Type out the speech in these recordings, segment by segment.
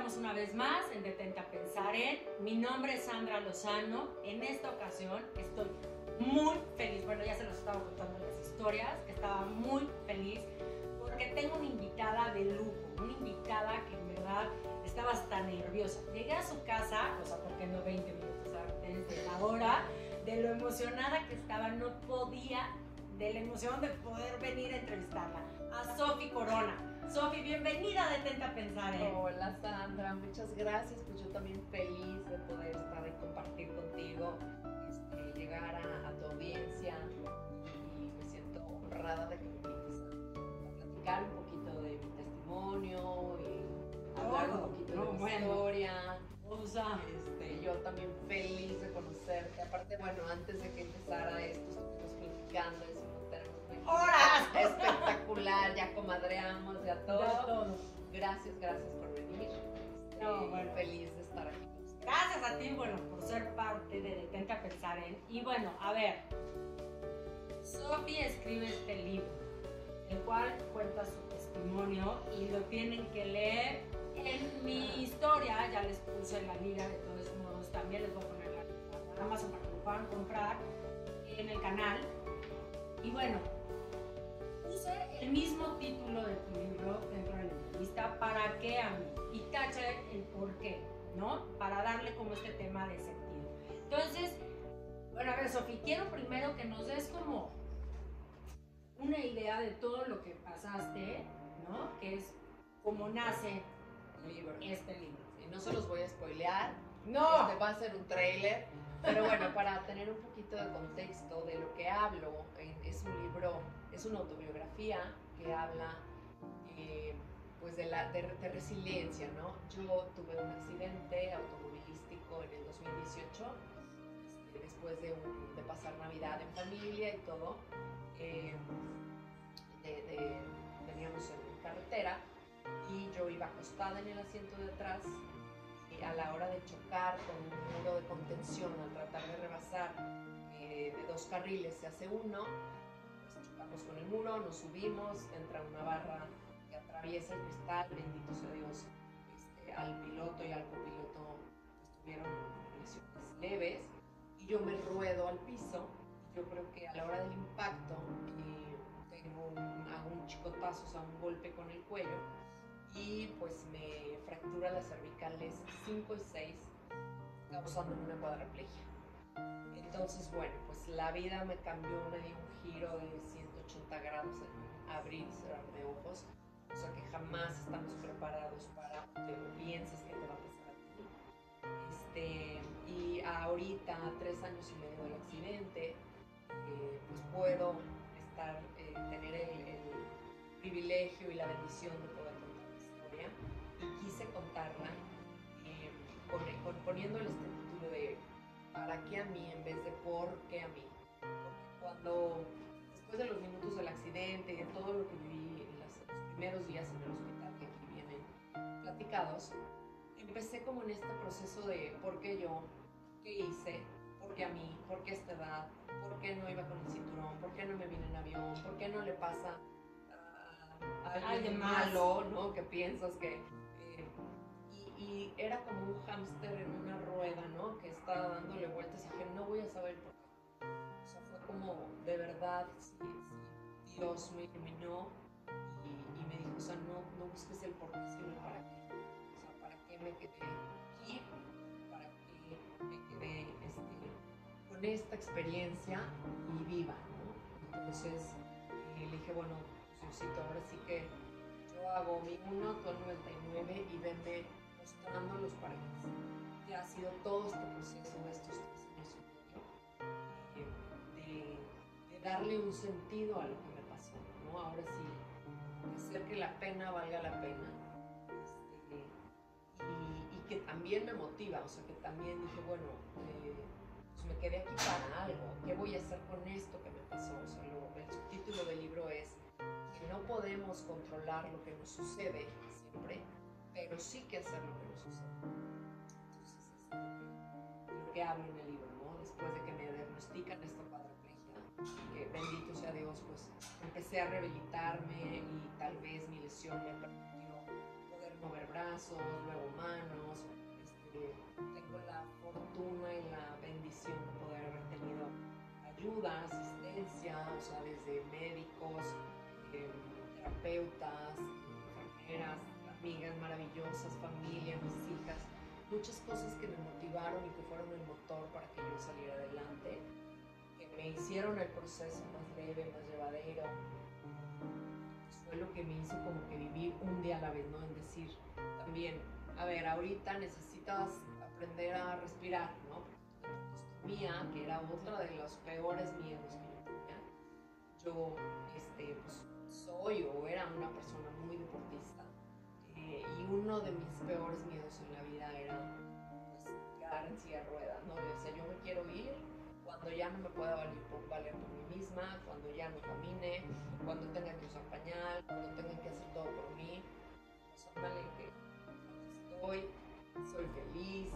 estamos una vez más en Detente a Pensar en. Mi nombre es Sandra Lozano. En esta ocasión estoy muy feliz. Bueno, ya se los estaba contando en las historias, que estaba muy feliz porque tengo una invitada de lujo, una invitada que en verdad estaba hasta nerviosa. Llegué a su casa, o sea, porque no 20 minutos antes de la hora, de lo emocionada que estaba, no podía, de la emoción de poder venir a entrevistarla, a Sofi Corona. Sofi, bienvenida a Detente a Pensar en. Hola Sandra, muchas gracias, pues yo también feliz de poder estar y compartir contigo, llegar a tu audiencia y me siento honrada de que me invites a platicar un poquito de mi testimonio y hablar un poquito de mi historia. O sea, Yo también feliz de conocerte. Aparte, bueno, antes de que empezara esto, estuvimos platicando, tenemos una ¡horas! Espectacular, ya comadreamos, ya todo. Ya todo. Gracias por venir. No, bueno. Feliz de estar aquí. Gracias a ti, bueno, por ser parte de Detente a Pensar en. Y bueno, a ver, Sofi escribe este libro, el cual cuenta su testimonio y lo tienen que leer. En mi historia ya les puse la liga, de todos modos también les voy a poner la liga en Amazon para que lo puedan comprar en el canal. Y bueno, puse el mismo título de tu libro dentro de la entrevista, ¿para qué a mí? Y taché el por qué, ¿no? Para darle como este tema de sentido. Entonces, bueno, a ver, Sofi, quiero primero que nos des como una idea de todo lo que pasaste, ¿no? Que es cómo nace este libro. Y no se los voy a spoilear. No. Va a ser un tráiler. Pero bueno, para tener un poquito de contexto de lo que hablo, es un libro, es una autobiografía que habla pues de resiliencia, ¿no? Yo tuve un accidente automovilístico en el 2018, después de pasar Navidad en familia y todo. Veníamos en carretera y yo iba acostada en el asiento de atrás y a la hora de chocar con un muro de contención al tratar de rebasar de dos carriles se hace uno, pues chocamos con el muro, nos subimos, entra una barra que atraviesa el cristal, bendito sea Dios, al piloto y al copiloto pues, tuvieron lesiones leves y yo me ruedo al piso. Yo creo que a la hora del impacto hago un chicotazo, o sea, un golpe con el cuello y pues me fractura las cervicales 5 y 6, causándome una cuadraplegia. Entonces, bueno, pues la vida me cambió, me dio un giro de 180 grados en abrir y cerrar de ojos, o sea que jamás estamos preparados para que pienses que te va a pasar a ti. Y ahorita, 3 años y medio del accidente, pues puedo tener el privilegio y la bendición de poder contar la historia y quise contarla poniéndole este título de ¿para qué a mí? En vez de ¿por qué a mí? Porque después de los minutos del accidente y de todo lo que viví en los primeros días en el hospital que aquí vienen platicados, empecé como en este proceso de ¿por qué yo? ¿Qué hice? ¿Por qué a mí? ¿Por qué a esta edad? ¿Por qué no iba con el cinturón? ¿Por qué no me vine en avión? ¿Por qué no le pasa a alguien malo, ¿no? Que piensas que... y era como un hámster en una rueda, ¿no? Que estaba dándole vueltas y dije, no voy a saber por qué. O sea, fue como, de verdad, sí, Dios me iluminó y me dijo, o sea, no busques el por qué, sino el para qué. O sea, ¿para qué me quedé aquí? ¿Para qué me quedé con esta experiencia y viva, ¿no? Entonces le dije, bueno, Diosito, ahora sí que yo hago mi 1, tú el 99 y venme mostrando los para qué. Ya ha sido todo este proceso de estos 3 años y medio de darle un sentido a lo que me pasó, ¿no? Ahora sí, hacer que la pena valga la pena. Y que también me motiva, o sea, que también dije, bueno, pues me quedé aquí para algo, ¿qué voy a hacer con esto que me pasó? O sea, el subtítulo del libro es que no podemos controlar lo que nos sucede siempre, pero sí que hacer lo que nos sucede. Entonces, es lo que hablo en el libro, ¿no? Después de que me diagnostican esta cuadraplegia, que bendito sea Dios, pues empecé a rehabilitarme y tal vez mi lesión me permitió poder mover brazos, luego manos. Tengo la fortuna y la bendición de poder haber tenido ayuda, asistencia, o sea, desde médicos, terapeutas, enfermeras, amigas maravillosas, familia, mis hijas, muchas cosas que me motivaron y que fueron el motor para que yo saliera adelante, que me hicieron el proceso más leve, más llevadero. Fue lo que me hizo como que vivir un día a la vez, ¿no? En decir también, a ver, ahorita necesitas aprender a respirar, ¿no? Mía, que era otra de los peores miedos que yo tenía. Yo, pues, soy o era una persona muy deportista, y uno de mis peores miedos en la vida era, pues, quedar en silla de ruedas, ¿no? Yo decía, yo me quiero ir cuando ya no me pueda valer por mí misma, cuando ya no camine, cuando tenga que usar pañal, cuando tenga que hacer todo por mí. Pues, ándale, que soy feliz,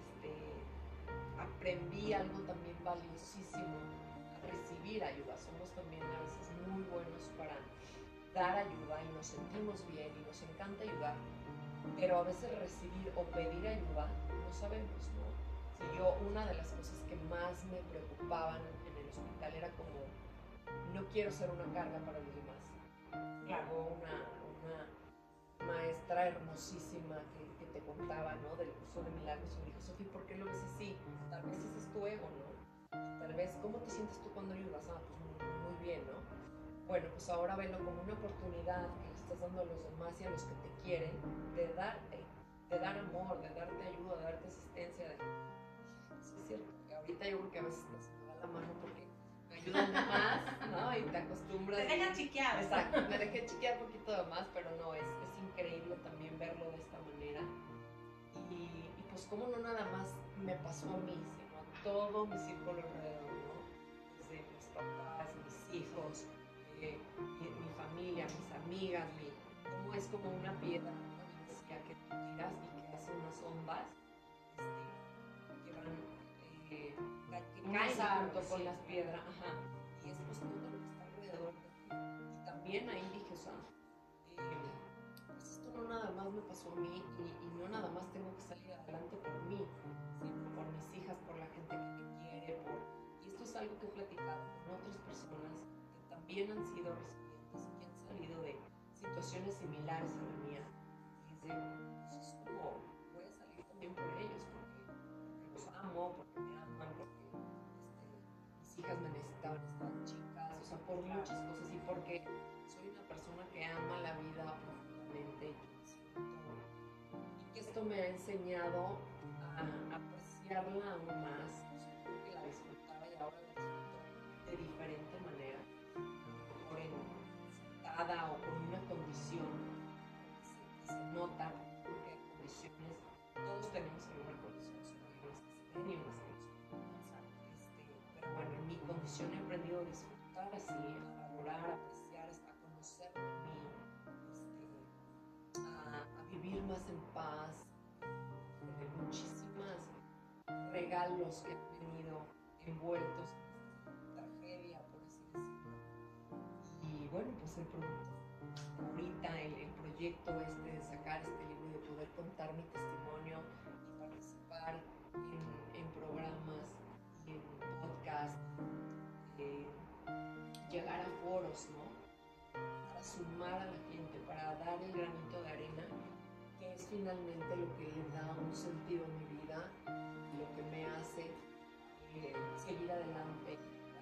aprendí algo también valiosísimo, a recibir ayuda. Somos también a veces muy buenos para dar ayuda y nos sentimos bien y nos encanta ayudar, pero a veces recibir o pedir ayuda no sabemos, ¿no? Si yo, una de las cosas que más me preocupaban en el hospital era como, no quiero ser una carga para los demás. Claro, una maestra hermosísima que te contaba, ¿no? Del curso de milagros, y me dijo, Sofía, ¿por qué lo ves así? Tal vez ese es tu ego, ¿no? Tal vez, ¿cómo te sientes tú cuando ayudas? Ah, pues muy bien, ¿no? Bueno, pues ahora velo como una oportunidad que le estás dando a los demás y a los que te quieren, de dar amor, de darte ayuda, de darte asistencia. Sí, es cierto, que ahorita yo creo que a veces se me va la mano porque me ayudan de más, ¿no? Y te acostumbras. Te dejan chiquear. Exacto, me dejé chiquear un poquito de más, pero no, es increíble también verlo de esta manera. Y pues como no nada más me pasó a mí, sino a todo mi círculo alrededor, ¿no? Desde mis papás, mis hijos, mi familia, mis amigas, cómo es como una piedra, ¿no? Decía, que tú tiras y que hace unas ondas, que van, que caen junto con las piedras, ajá, y es pues todo lo que está alrededor de ti. Y también ahí dije, o sea, pues esto no nada más me pasó a mí, y no nada más tengo que salir adelante por mí, sino por mis hijas, por la gente que te quiere, y esto es algo que he platicado con otras personas que también han sido residentes y que han salido de situaciones similares a la mía. Y es de, pues es como, voy a salir también por ellos, porque los amo, porque me aman, porque mis hijas me necesitaban, estaban chicas, o sea, por muchas cosas, y porque soy una persona que ama la vida profundamente y que disfruto, y que esto me ha enseñado a apreciarla aún más. O sea, creo que la disfrutaba y ahora la disfruto de diferente manera, por sentada o con una condición que se nota, porque hay condiciones, todos tenemos alguna condición, solo hay unas que se ven y unas que no se ven. Pero bueno, en mi condición he aprendido a disfrutar así, a valorar, a apreciar, hasta conocer a mí, a vivir más en paz, con muchísimos regalos que han venido envueltos en esta tragedia, por así decirlo. Y bueno, pues el producto, ahorita el proyecto de sacar este libro y de poder contar mi testimonio y participar en programas y en podcasts, llegar a foros, ¿no? Para sumar a la gente, para dar el granito de arena, que es finalmente lo que le da un sentido a mi vida, lo que me hace seguir adelante.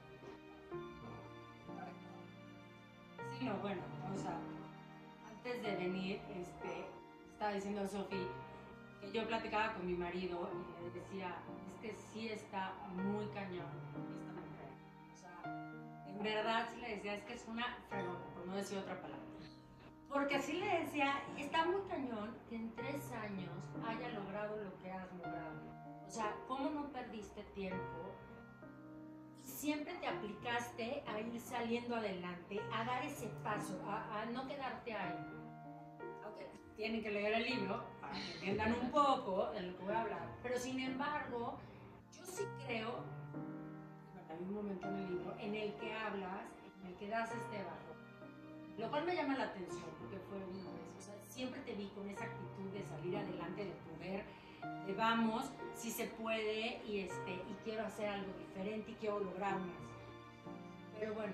Sí, no, bueno, o sea, antes de venir, estaba diciendo Sofi que yo platicaba con mi marido y le decía, es que sí está muy cañón esta mujer. O sea, en verdad sí le decía, es que es una fregona, por no decir otra palabra. Porque así le decía, está muy cañón que en 3 años haya logrado lo que has logrado. O sea, ¿cómo no perdiste tiempo? Siempre te aplicaste a ir saliendo adelante, a dar ese paso, a no quedarte ahí. Okay. Tienen que leer el libro para que entiendan un poco de lo que voy a hablar. Pero sin embargo, yo sí creo, bueno, hay un momento en el libro en el que hablas, en el que das este bajón. Lo cual me llama la atención, porque fue una vez, o sea, siempre te vi con esa actitud de salir adelante, de poder, de vamos, si se puede, y quiero hacer algo diferente y quiero lograr más. Pero bueno,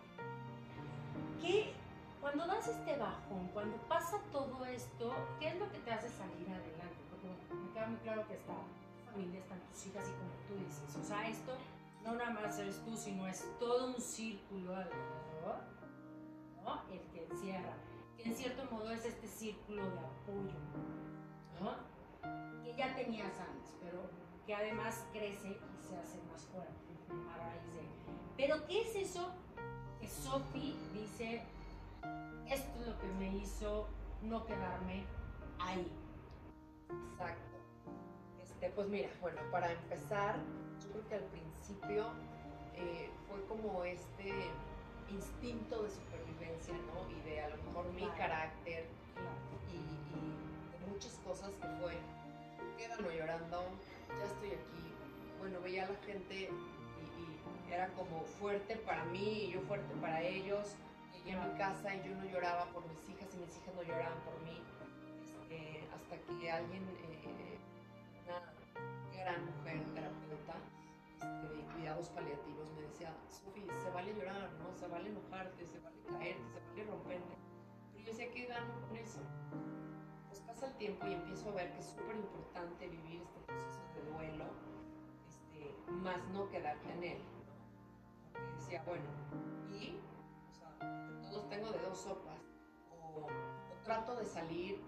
cuando das este bajón, cuando pasa todo esto, ¿qué es lo que te hace salir adelante? Porque bueno, me queda muy claro que está tu familia, están tus hijas y como tú dices, o sea, esto no nada más eres tú, sino es todo un círculo alrededor, ¿no? El que encierra, que en cierto modo es este círculo de apoyo, ¿no? Que ya tenías antes, pero que además crece y se hace más fuerte a raíz de. Pero ¿qué es eso que Sophie dice, esto es lo que me hizo no quedarme ahí? Exacto. Pues mira, bueno, para empezar, yo creo que al principio fue como este instinto de supervivencia, ¿no? Y de a lo mejor mi carácter y de muchas cosas que fue, quédalo llorando, ya estoy aquí. Bueno, veía a la gente y era como fuerte para mí y yo fuerte para ellos. Llegué a mi casa y yo no lloraba por mis hijas y mis hijas no lloraban por mí. Hasta que alguien, una gran mujer terapeuta de cuidados paliativos, me decía, Sofi, se vale llorar, ¿no? Se vale enojarte, se vale caerte, se vale romperte. Pero yo decía, ¿qué gano con eso? Pues pasa el tiempo y empiezo a ver que es súper importante vivir este proceso de duelo, más no quedarte en él, ¿no? Porque decía, bueno, o sea, de todos tengo de dos sopas, o trato de salir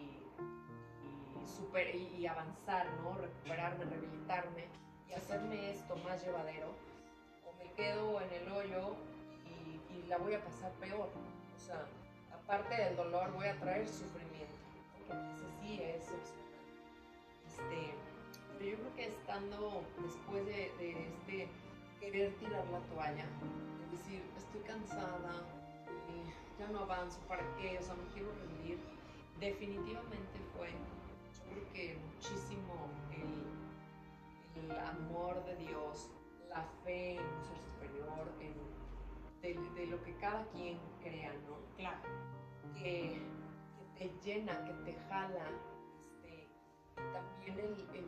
y avanzar, ¿no? Recuperarme, rehabilitarme y hacerme esto más llevadero, o me quedo en el hoyo y la voy a pasar peor. O sea, aparte del dolor voy a traer sufrimiento, ¿no? Porque ese sí es opcional. Pero yo creo que estando después de querer tirar la toalla, es decir, estoy cansada, ya no avanzo, ¿para qué? O sea, me quiero rendir. Definitivamente fue, yo creo que muchísimo el amor de Dios, la fe en un ser superior, de lo que cada quien crea, ¿no? Claro. Que te llena, que te jala, también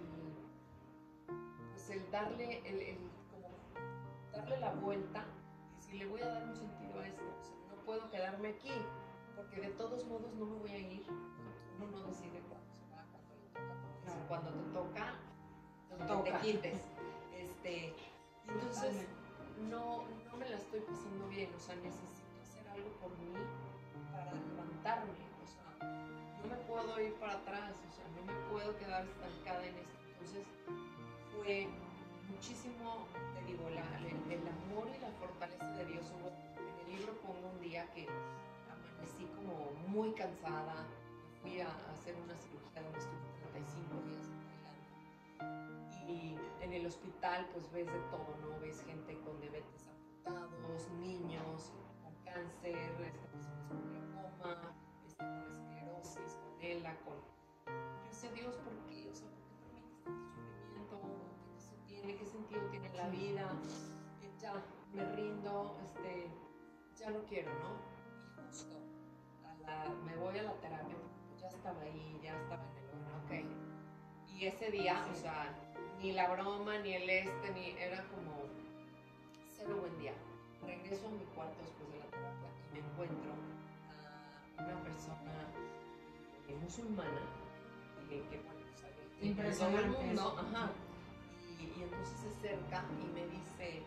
pues el darle, como darle la vuelta y si le voy a dar un sentido a esto, o sea, no puedo quedarme aquí, porque de todos modos no me voy a ir, uno no decide cuándo se va, cuando le toca, cuando te quites, entonces no me la estoy pasando bien, o sea, necesito hacer algo por mí para levantarme, o sea, no me puedo ir para atrás, o sea, no me puedo quedar estancada en esto. Entonces fue muchísimo, te digo, el amor y la fortaleza de Dios. En el libro pongo un día que amanecí como muy cansada, fui a hacer una cirugía donde estuve 35 días en Tailandia. Y en el hospital pues ves de todo, ¿no? Ves gente con diabetes amputados, niños con cáncer, personas con glaucoma, con esclerosis, con ELA, yo sé, Dios, ¿por qué? O sea, ¿por qué permites tanto sufrimiento? ¿Qué sentido tiene la vida? Ya me rindo, ya no quiero, ¿no? Y justo me voy a la terapia, ya estaba ahí, ya estaba en el horno, ok. Y ese día, o sea, ni la broma, ni ni era como cero buen día. Regreso a mi cuarto después de la terapia y me encuentro a una persona musulmana que bueno, pues, todo el mundo, ajá. Y entonces se acerca y me dice,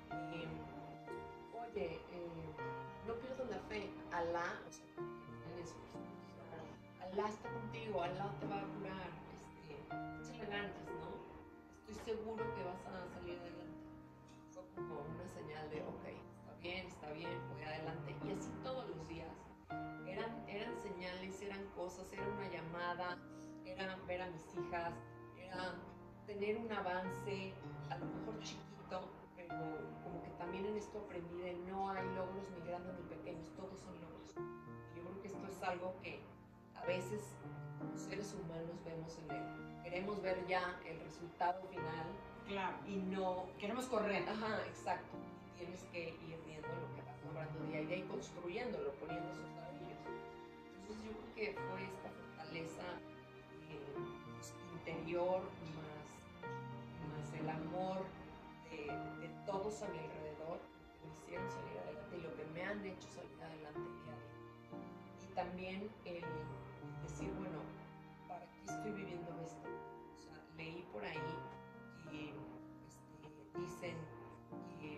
oye, no pierdas la fe, Alá, o sea, en eso, Alá está contigo, Alá te va a curar, échale ganas, ¿no? Estoy seguro que vas a salir adelante. Fue como una señal de, ok, está bien, voy adelante. Y así todos los días. Eran señales, eran cosas, era una llamada, era ver a mis hijas, era tener un avance, a lo mejor chiquito, pero como que también en esto aprendí de no hay logros ni grandes ni pequeños, todos son logros. Y yo creo que esto es algo que a veces como seres humanos vemos en él. Queremos ver ya el resultado final. Claro. Y no... Queremos correr. Ajá, exacto. tienes que ir viendo lo que vas logrando día a día y construyéndolo, poniendo esos ladrillos. Entonces yo creo que fue esta fortaleza pues, interior más el amor de todos a mi alrededor que me hicieron salir adelante y lo que me han hecho salir adelante día a día. Y también el decir, bueno, ¿para qué estoy viviendo esto? O sea, leí por ahí que dicen que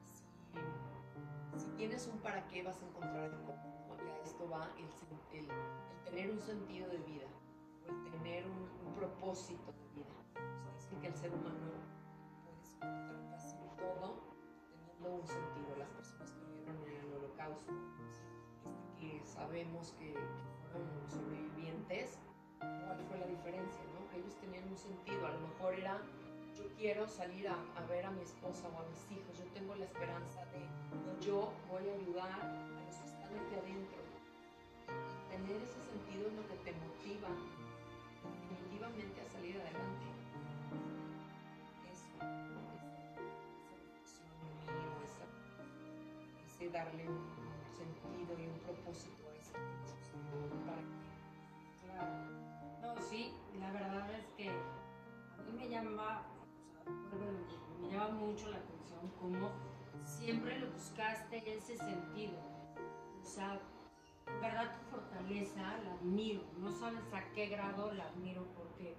si tienes un para qué vas a encontrar el cómo. Y a esto va el tener un sentido de vida, o el tener un propósito de vida. O sea, dicen que el ser humano puede soportar casi todo teniendo un sentido. Las personas que vivieron en el Holocausto, que sabemos que fueron sobrevivientes, ¿cuál fue la diferencia? ¿No? Que ellos tenían un sentido. A lo mejor era: yo quiero salir a ver a mi esposa o a mis hijos, yo tengo la esperanza de, o yo voy a ayudar a los que están aquí adentro. Y tener ese sentido es lo que te motiva definitivamente a salir adelante. Eso, esa reflexión mío, ese darle un sentido y un propósito a eso que me sucedió. ¿Para qué? Claro. No, sí, la verdad es que a mí me llama, me llama mucho la atención cómo siempre lo buscaste ese sentido. O sea, en verdad tu fortaleza la admiro. No sabes a qué grado la admiro, porque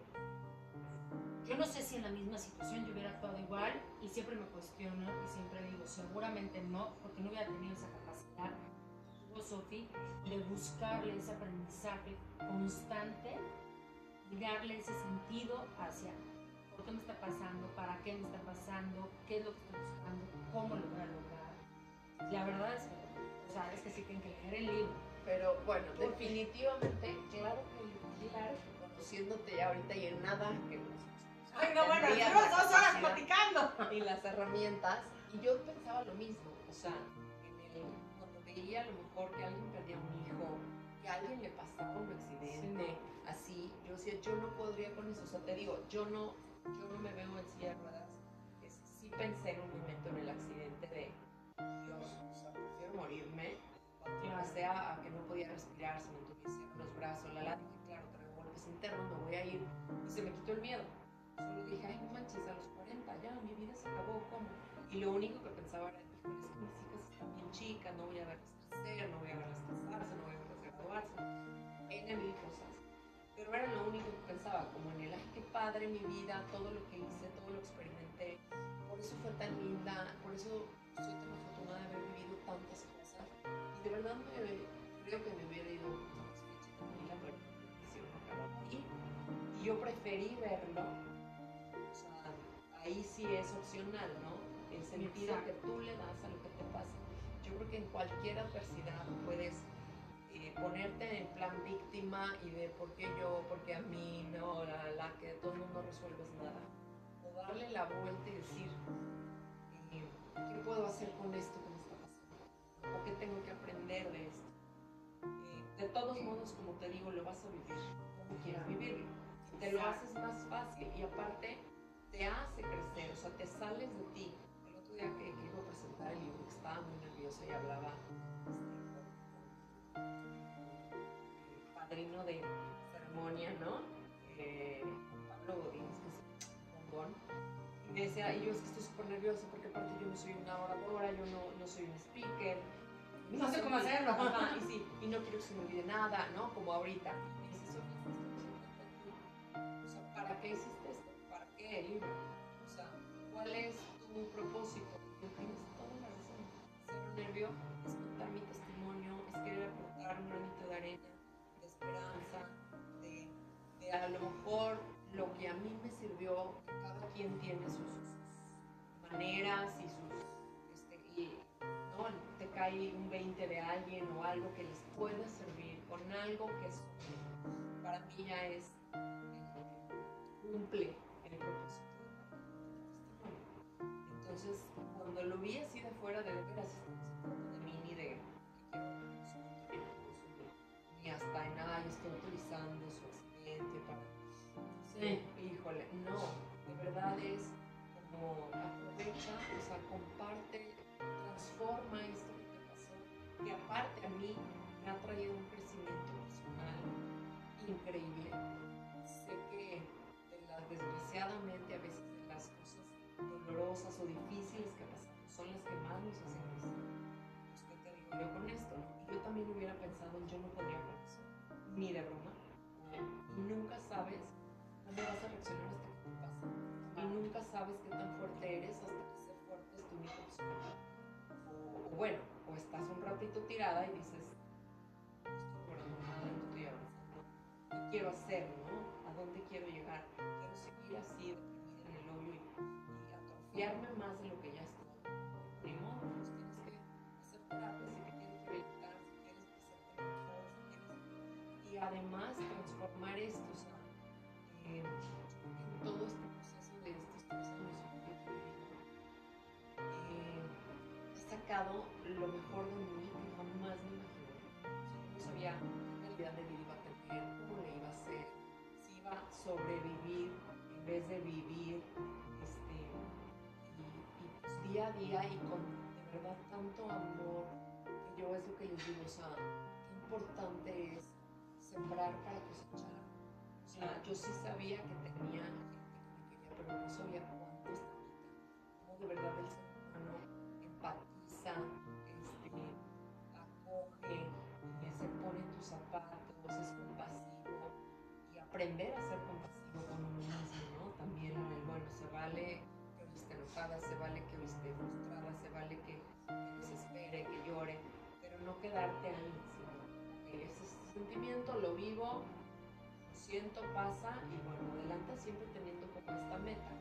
yo no sé si en la misma situación yo hubiera actuado igual, y siempre me cuestiono y siempre digo, seguramente no, porque no hubiera tenido esa capacidad que tuvo Sofi de buscarle ese aprendizaje constante y darle ese sentido hacia por qué me está pasando, para qué me está pasando, qué es lo que estoy buscando, cómo lo voy a lograr. La verdad es que, o sea, es que sí tienen que leer el libro. Pero bueno, definitivamente, claro que conociéndote ya ahorita y en nada que Ay, no, bueno, tendrías llevamos la 2 horas capacidad platicando. y las herramientas, y yo pensaba lo mismo, o sea, cuando veía a lo mejor que alguien perdía un hijo, que a alguien le pasaba un accidente, Sí. así, yo decía, yo no podría con eso. O sea, te digo, yo no me veo en silla de ruedas. Sí pensé en un momento en el accidente de, Dios, o sea, prefiero morirme. Cuando empecé a que no podía respirar, se me entumecieron los brazos, dije, claro, traigo golpes internos, me voy a ir. Y se me quitó el miedo. Solo dije, ay, no manches, a los 40 ya, mi vida se acabó, ¿cómo? Y lo único que pensaba era, híjole, es que mis hijas están bien chicas, no voy a verlas crecer, no voy a verlas casarse, no voy a verlas graduarse. N mil cosas. Pero era lo único que pensaba, como en el, ay, qué padre mi vida, todo lo que hice, todo lo experimenté. Por eso fue tan linda, por eso soy tan afortunada de haber vivido tantas cosas. Y de verdad creo que me hubiera ido más fecha tranquila, pero hicieron acabar ahí. Y yo preferí verlo, o sea, ahí sí es opcional, ¿no? El sentido que tú le das a lo que te pasa. Yo creo que en cualquier adversidad puedes ponerte en plan víctima y de por qué yo, por qué a mí, no, que todo el mundo resuelves nada. O darle la vuelta y decir, ¿qué puedo hacer con esto que me está pasando? ¿O qué tengo que aprender de esto? De todos modos, como te digo, lo vas a vivir como quieras vivirlo. Te lo haces más fácil y aparte te hace crecer, o sea, te sales de ti. El otro día que iba a presentar el libro, que estaba muy nerviosa y hablaba padrino de ceremonia, ¿no? Pablo Godínez, que es un bombón. Y me decía, y yo es que estoy súper nerviosa porque aparte yo no soy una oradora, yo no soy un speaker. No sé cómo hacerlo. Ajá, y sí, y no quiero que se me olvide nada, ¿no? Como ahorita. Y me dice, o sea, ¿para qué hiciste esto? ¿Para qué el libro? O sea, ¿cuál es tu propósito? Y yo, tienes toda la razón. Cero nervio es contar mi testimonio, es querer aportar un granito de arena, de esperanza, de a lo mejor lo que a mí me sirvió. Cada quien tiene sus maneras y sus ¿no? Te cae un 20 de alguien o algo que les pueda servir, con algo que es, para mí ya es cumple el propósito de testimonio. Entonces, cuando lo vi así de fuera, de veras, no se trata de mí ni de que quiero ni hasta en nada, yo estoy autorizando su accidente para... Sí, híjole, no, de verdad es como aprovecha, o sea, comparte que aparte a mí me ha traído un crecimiento personal increíble. Sé que desgraciadamente a veces de las cosas dolorosas o difíciles que pasamos son las que más nos hacen crecer. Pues, ¿qué te digo yo con esto? ¿No? Y yo también hubiera pensado, yo no podría con eso, ni de broma. Y nunca sabes cómo vas a reaccionar hasta que te pasa. Y nunca sabes qué tan fuerte eres hasta que ser fuerte es tu única opción. O bueno, o estás un ratito tirada y dices, no estoy logrando nada, no estoy avanzando. ¿Qué quiero hacer, no? ¿A dónde quiero llegar? Quiero seguir así, deprimida en el hoyo y atrofiarme más de lo que ya estoy. Ni modo, pues tienes que hacer terapia si te quieres rehabilitar, si quieres hacerte mejor, si quieres... Y además transformar esto, o sea, en todo este proceso de estos 3 años que yo he vivido, he sacado lo mejor de mí que jamás me imaginé. O sea, yo no sabía qué calidad de vida iba a tener, cómo le iba a hacer, si iba a sobrevivir en vez de vivir, y pues día a día y con de verdad tanto amor, que yo es lo que les digo, o sea, qué importante es sembrar para cosechar. O sea, yo sí sabía que tenía gente que me quería, pero no sabía cuánto es tantita. Cómo de verdad el ser humano empatiza, acoge, se pone en tus zapatos, es compasivo. Y aprender a ser compasivo con uno mismo, ¿no? También en el, bueno, se vale que hoy esté enojada, se vale que hoy esté frustrada, se vale que desespere, que llore, pero no quedarte ahí, sino ese sentimiento lo vivo, lo siento, pasa y bueno, adelante siempre teniendo como esta meta.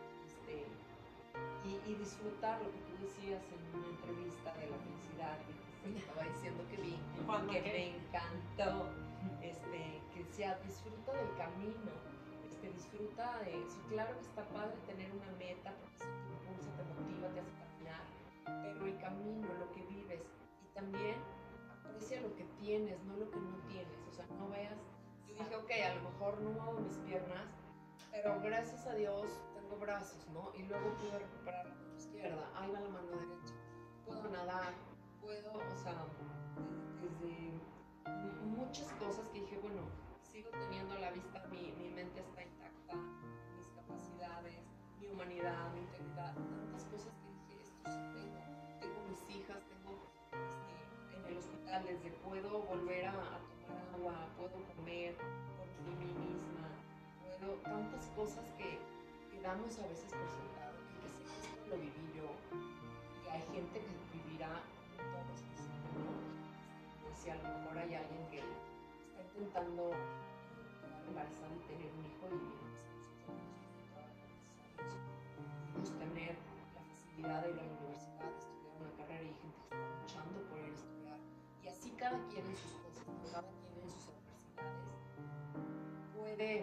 Y disfrutar lo que tú decías en una entrevista de la felicidad, que estaba diciendo que vi, que me encantó, que decía, disfruta del camino, disfruta de eso. Claro que está padre tener una meta porque eso te impulsa, te motiva, te hace caminar, pero el camino, lo que vives, y también aprecia lo que tienes, no lo que no tienes. O sea, no veas, yo dije, ok, a lo mejor no muevo mis piernas, pero gracias a Dios tengo brazos, ¿no? Y luego pude recuperar la mano izquierda, ahí va la mano derecha, puedo nadar, puedo, o sea, desde muchas cosas que dije, bueno, sigo teniendo a la vista, mi mente está intacta, mis capacidades, mi humanidad, mi integridad, tantas cosas que dije, esto sí tengo mis hijas, tengo en el hospital, desde puedo volver a tomar agua, puedo comer por mí misma, tantas cosas que damos a veces por sentado y que sé que esto lo viví yo y hay gente que vivirá todas las personas, ¿no? Si a lo mejor hay alguien que está intentando quedar embarazada y tener un hijo y pudimos tener la facilidad de ir a la universidad, de estudiar una carrera y hay gente que está luchando por ir a estudiar y así cada quien en sus cosas, cada quien en sus adversidades puede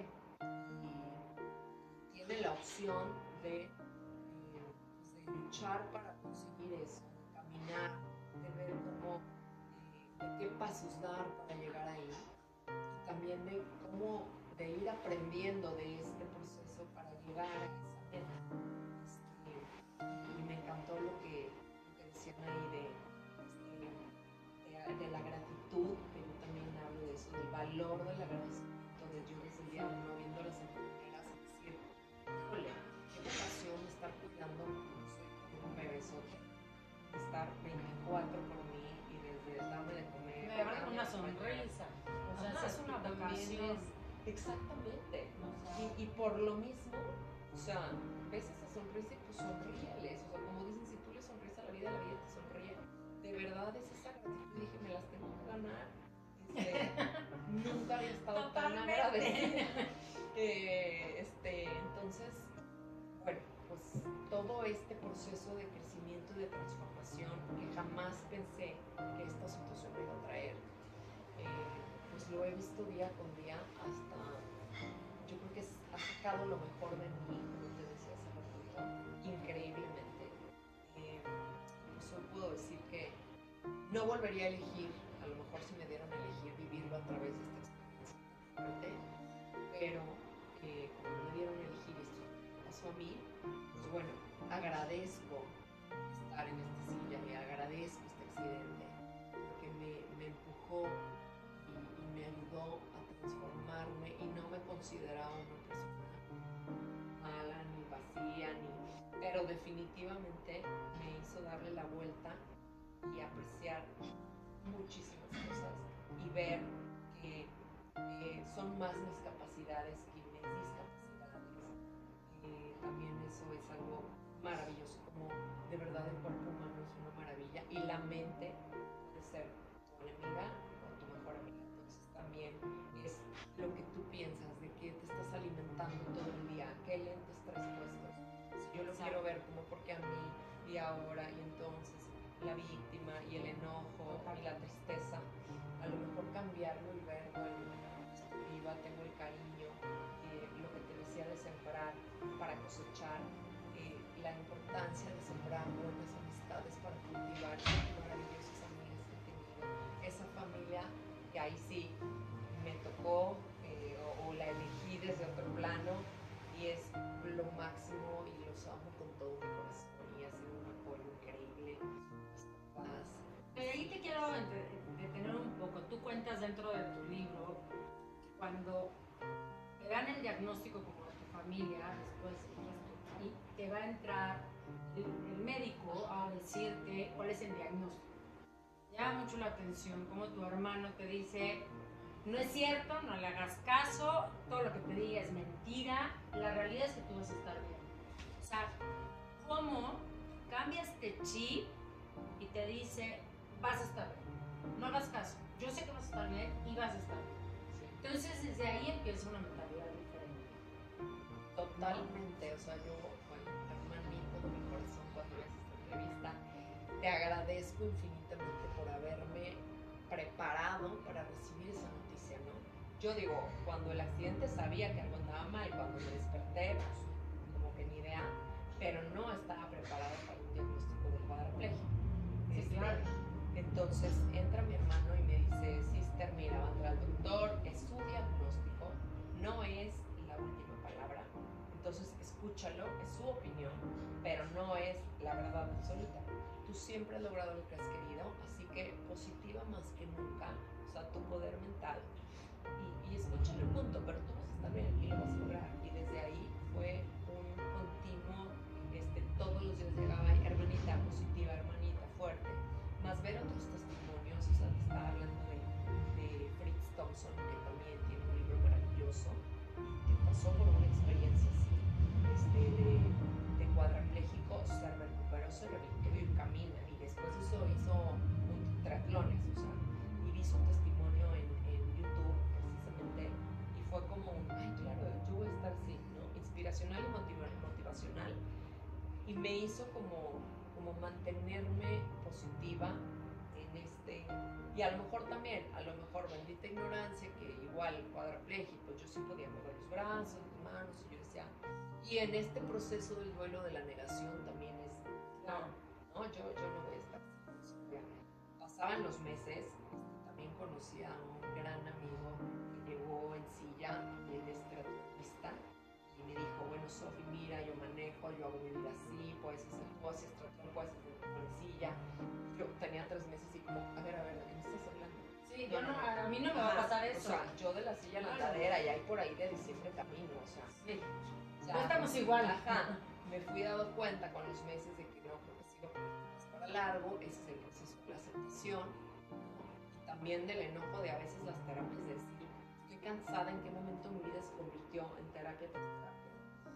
tiene la opción de luchar para conseguir eso, de caminar, de ver cómo, de qué pasos dar para llegar ahí y también de cómo, de ir aprendiendo de este proceso para llegar a esa meta. Y me encantó lo que decían ahí de la gratitud, que yo también hablo de eso, del valor del agradecimiento, de yo desde el día de no viendo las enfermeras y decir, híjole, qué vocación estar cuidando, no soy como un bebesote, estar 24 por mí y desde darme de comer. Me da una sonrisa. O sea, esa es una vocación. Exactamente. Y por lo mismo, o sea, ves esa sonrisa y pues sonríeles. O sea, como dicen, si tú le sonríes a la vida te sonríe. De verdad es esa gratitud. Y dije, me las tengo que ganar. Nunca había estado tan agradecida. Entonces, bueno, pues todo este proceso de crecimiento y de transformación que jamás pensé que esta situación me iba a traer, pues lo he visto día con día hasta, yo creo que ha sacado lo mejor de mí, como te decía hace ratito, increíblemente. Pues hoy puedo decir que no volvería a elegir, a lo mejor si me dieran a elegir vivirlo a través de esta experiencia tan fuerte, pero como no me dieron a elegir esto pasó a mí, pues bueno, agradezco estar en esta silla y agradezco este accidente, definitivamente me hizo darle la vuelta y apreciar muchísimas cosas y ver que son más mis capacidades que mis discapacidades. También eso es algo maravilloso, como de verdad el cuerpo humano es una maravilla y la mente puede ser tu enemiga o tu mejor amiga. Entonces también es lo que tú piensas, de que te estás alimentando todo el día, qué lentes traes puestos. Si yo lo quiero ver como porque a mí y ahora y entonces la víctima y el enojo y la tristeza, a lo mejor cambiarlo y verlo estoy viva, tengo el cariño, lo que te decía de sembrar para cosechar, la importancia de sembrar buenas amistades para cultivar esas maravillosas amigas que he tenido, esa familia que ahí sí me tocó o la elegí desde otro plano y es lo máximo y los amo con todo mi corazón y ha sido un apoyo increíble. Mis papás. Pero ahí te quiero detener un poco. Tú cuentas dentro de tu libro que cuando te dan el diagnóstico como a tu familia, después y te va a entrar el médico a decirte cuál es el diagnóstico. Llama mucho la atención como tu hermano te dice, no es cierto, no le hagas caso, todo lo que te diga es mentira, la realidad es que tú vas a estar bien. O sea, ¿cómo cambia este chip y te dice, vas a estar bien? No hagas caso, yo sé que vas a estar bien y vas a estar bien. Entonces desde ahí empieza una mentalidad diferente. Totalmente, o sea, yo, bueno, hermanito de mi corazón, cuando ves esta entrevista, te agradezco infinitamente por haberme preparado para recibir esa noticia, ¿no? Yo digo, cuando el accidente sabía que algo andaba mal, cuando me desperté, pues como que ni idea, pero no estaba preparada para un diagnóstico de cuadraplegia. Claro. Entonces entra mi hermano y me dice, Sister, mira, va a entrar al doctor, es su diagnóstico, no es la última palabra, entonces escúchalo, es su opinión, pero no es la verdad absoluta. Tú siempre has logrado lo que has querido, así que positiva más que nunca, o sea, tu poder mental, y escúchalo, punto, pero tú vas a estar bien y lo vas a lograr. Y desde ahí fue un continuo, todos los días llegaba, hermanita positiva, hermanita fuerte, más ver otros testimonios, o sea, te estaba hablando de Fritz Thompson, que también tiene un libro maravilloso, que pasó por una experiencia así, de cuadrapléjico, se recuperó, se rehabilitó y camina, y después hizo triatlones, o sea, y vi su testimonio en YouTube, precisamente, y fue como un, ay, claro, yo voy a estar así, ¿no? Inspiracional y motivacional, y me hizo como mantenerme positiva y a lo mejor también, bendita ignorancia, que igual cuadraplégico, yo sí podía mover los brazos, las manos, y yo decía, y en este proceso del duelo de la negación también es, no, yo no voy a estar así. Pasaban los meses, también conocí a un gran amigo que llegó en silla, y él es triatlonista, y me dijo, bueno, Sofi, mira, yo manejo, yo hago mi vida así, puedes hacer cosas, puedes hacer en silla. Yo tenía 3 meses y como, a ver, ¿de qué me estás hablando? Sí, a mí no me va a pasar eso. O sea, yo de la silla a la cadera y ahí por ahí de diciembre camino, o sea. Sí. No estamos igual. Ajá. Me fui dando cuenta con los meses de que no, creo que sigo para largo, ese es el proceso de la aceptación, y también del enojo de a veces las terapias de decir, estoy cansada, en qué momento mi vida se convirtió en terapia tras terapia,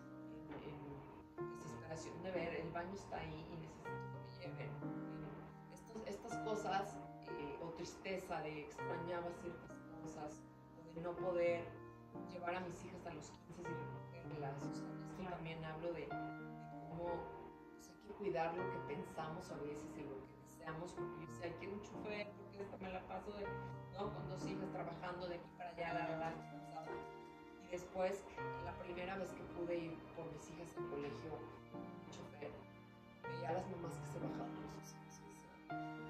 en desesperación de ver, el baño está ahí y necesito que me lleven, estas cosas, o tristeza de extrañaba ciertas cosas, o de no poder llevar a mis hijas a los 15 y recogerlas, o sea, esto también hablo de cómo pues, hay que cuidar lo que pensamos a veces y lo que deseamos, porque yo decía, quiero un chofer, porque esta me la paso con 2 hijas trabajando de aquí para allá, cansada. Y después, la primera vez que pude ir por mis hijas al colegio, un chofer, veía a las mamás que se bajaban de sus hijos y decían,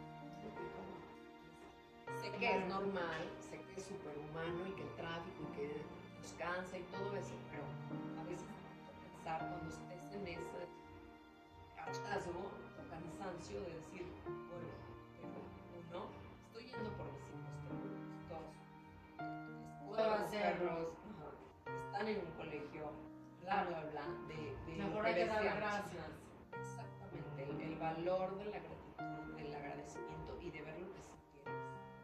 sé que es normal, sé que es superhumano y que el tráfico y que nos cansa y todo eso, pero a veces pensar cuando estés en ese hartazgo o cansancio de decir, bueno, uno, estoy yendo por mis hijos, tengo puedo hacerlos, están en un colegio, bla, bla, bla, mejor hay que dar gracias. el valor de la gratitud, del agradecimiento y de ver lo que sí quieres.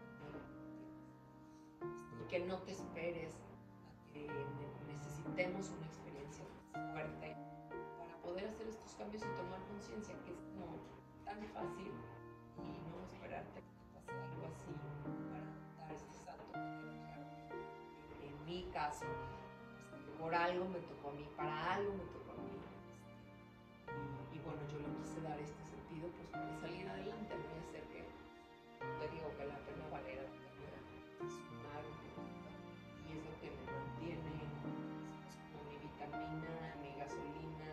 Y que no te esperes a que necesitemos una experiencia fuerte para poder hacer estos cambios y tomar conciencia, que es como tan fácil, y no esperarte que te pase algo así para dar este salto. En mi caso, por algo me tocó a mí, para algo me tocó a mí. Y bueno, yo le quise dar este sentido pues para salir adelante, no voy a hacer que, te digo, que la pena valera la pena sumar un poquito, y es lo que me mantiene, es como mi vitamina, mi gasolina,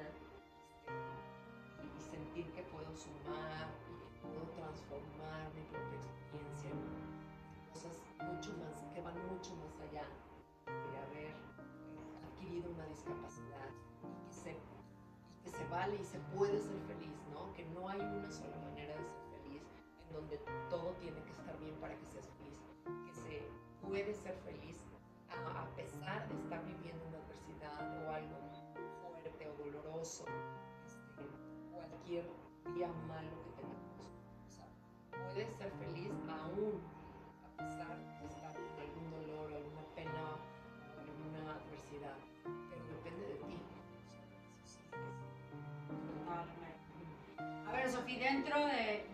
y sentir que puedo sumar y que puedo transformar mi propia experiencia en cosas mucho más, que van mucho más allá de haber adquirido una discapacidad, y que se vale y se puede ser feliz, ¿no? Que no hay una sola manera de ser feliz, en donde todo tiene que estar bien para que seas feliz, que se puede ser feliz a pesar de estar viviendo una adversidad o algo fuerte o doloroso, cualquier día malo que tengamos. O sea, puedes ser feliz aún a pesar de estar con algún dolor, alguna pena o alguna adversidad, pero depende de ti. A ver, Sofía, dentro de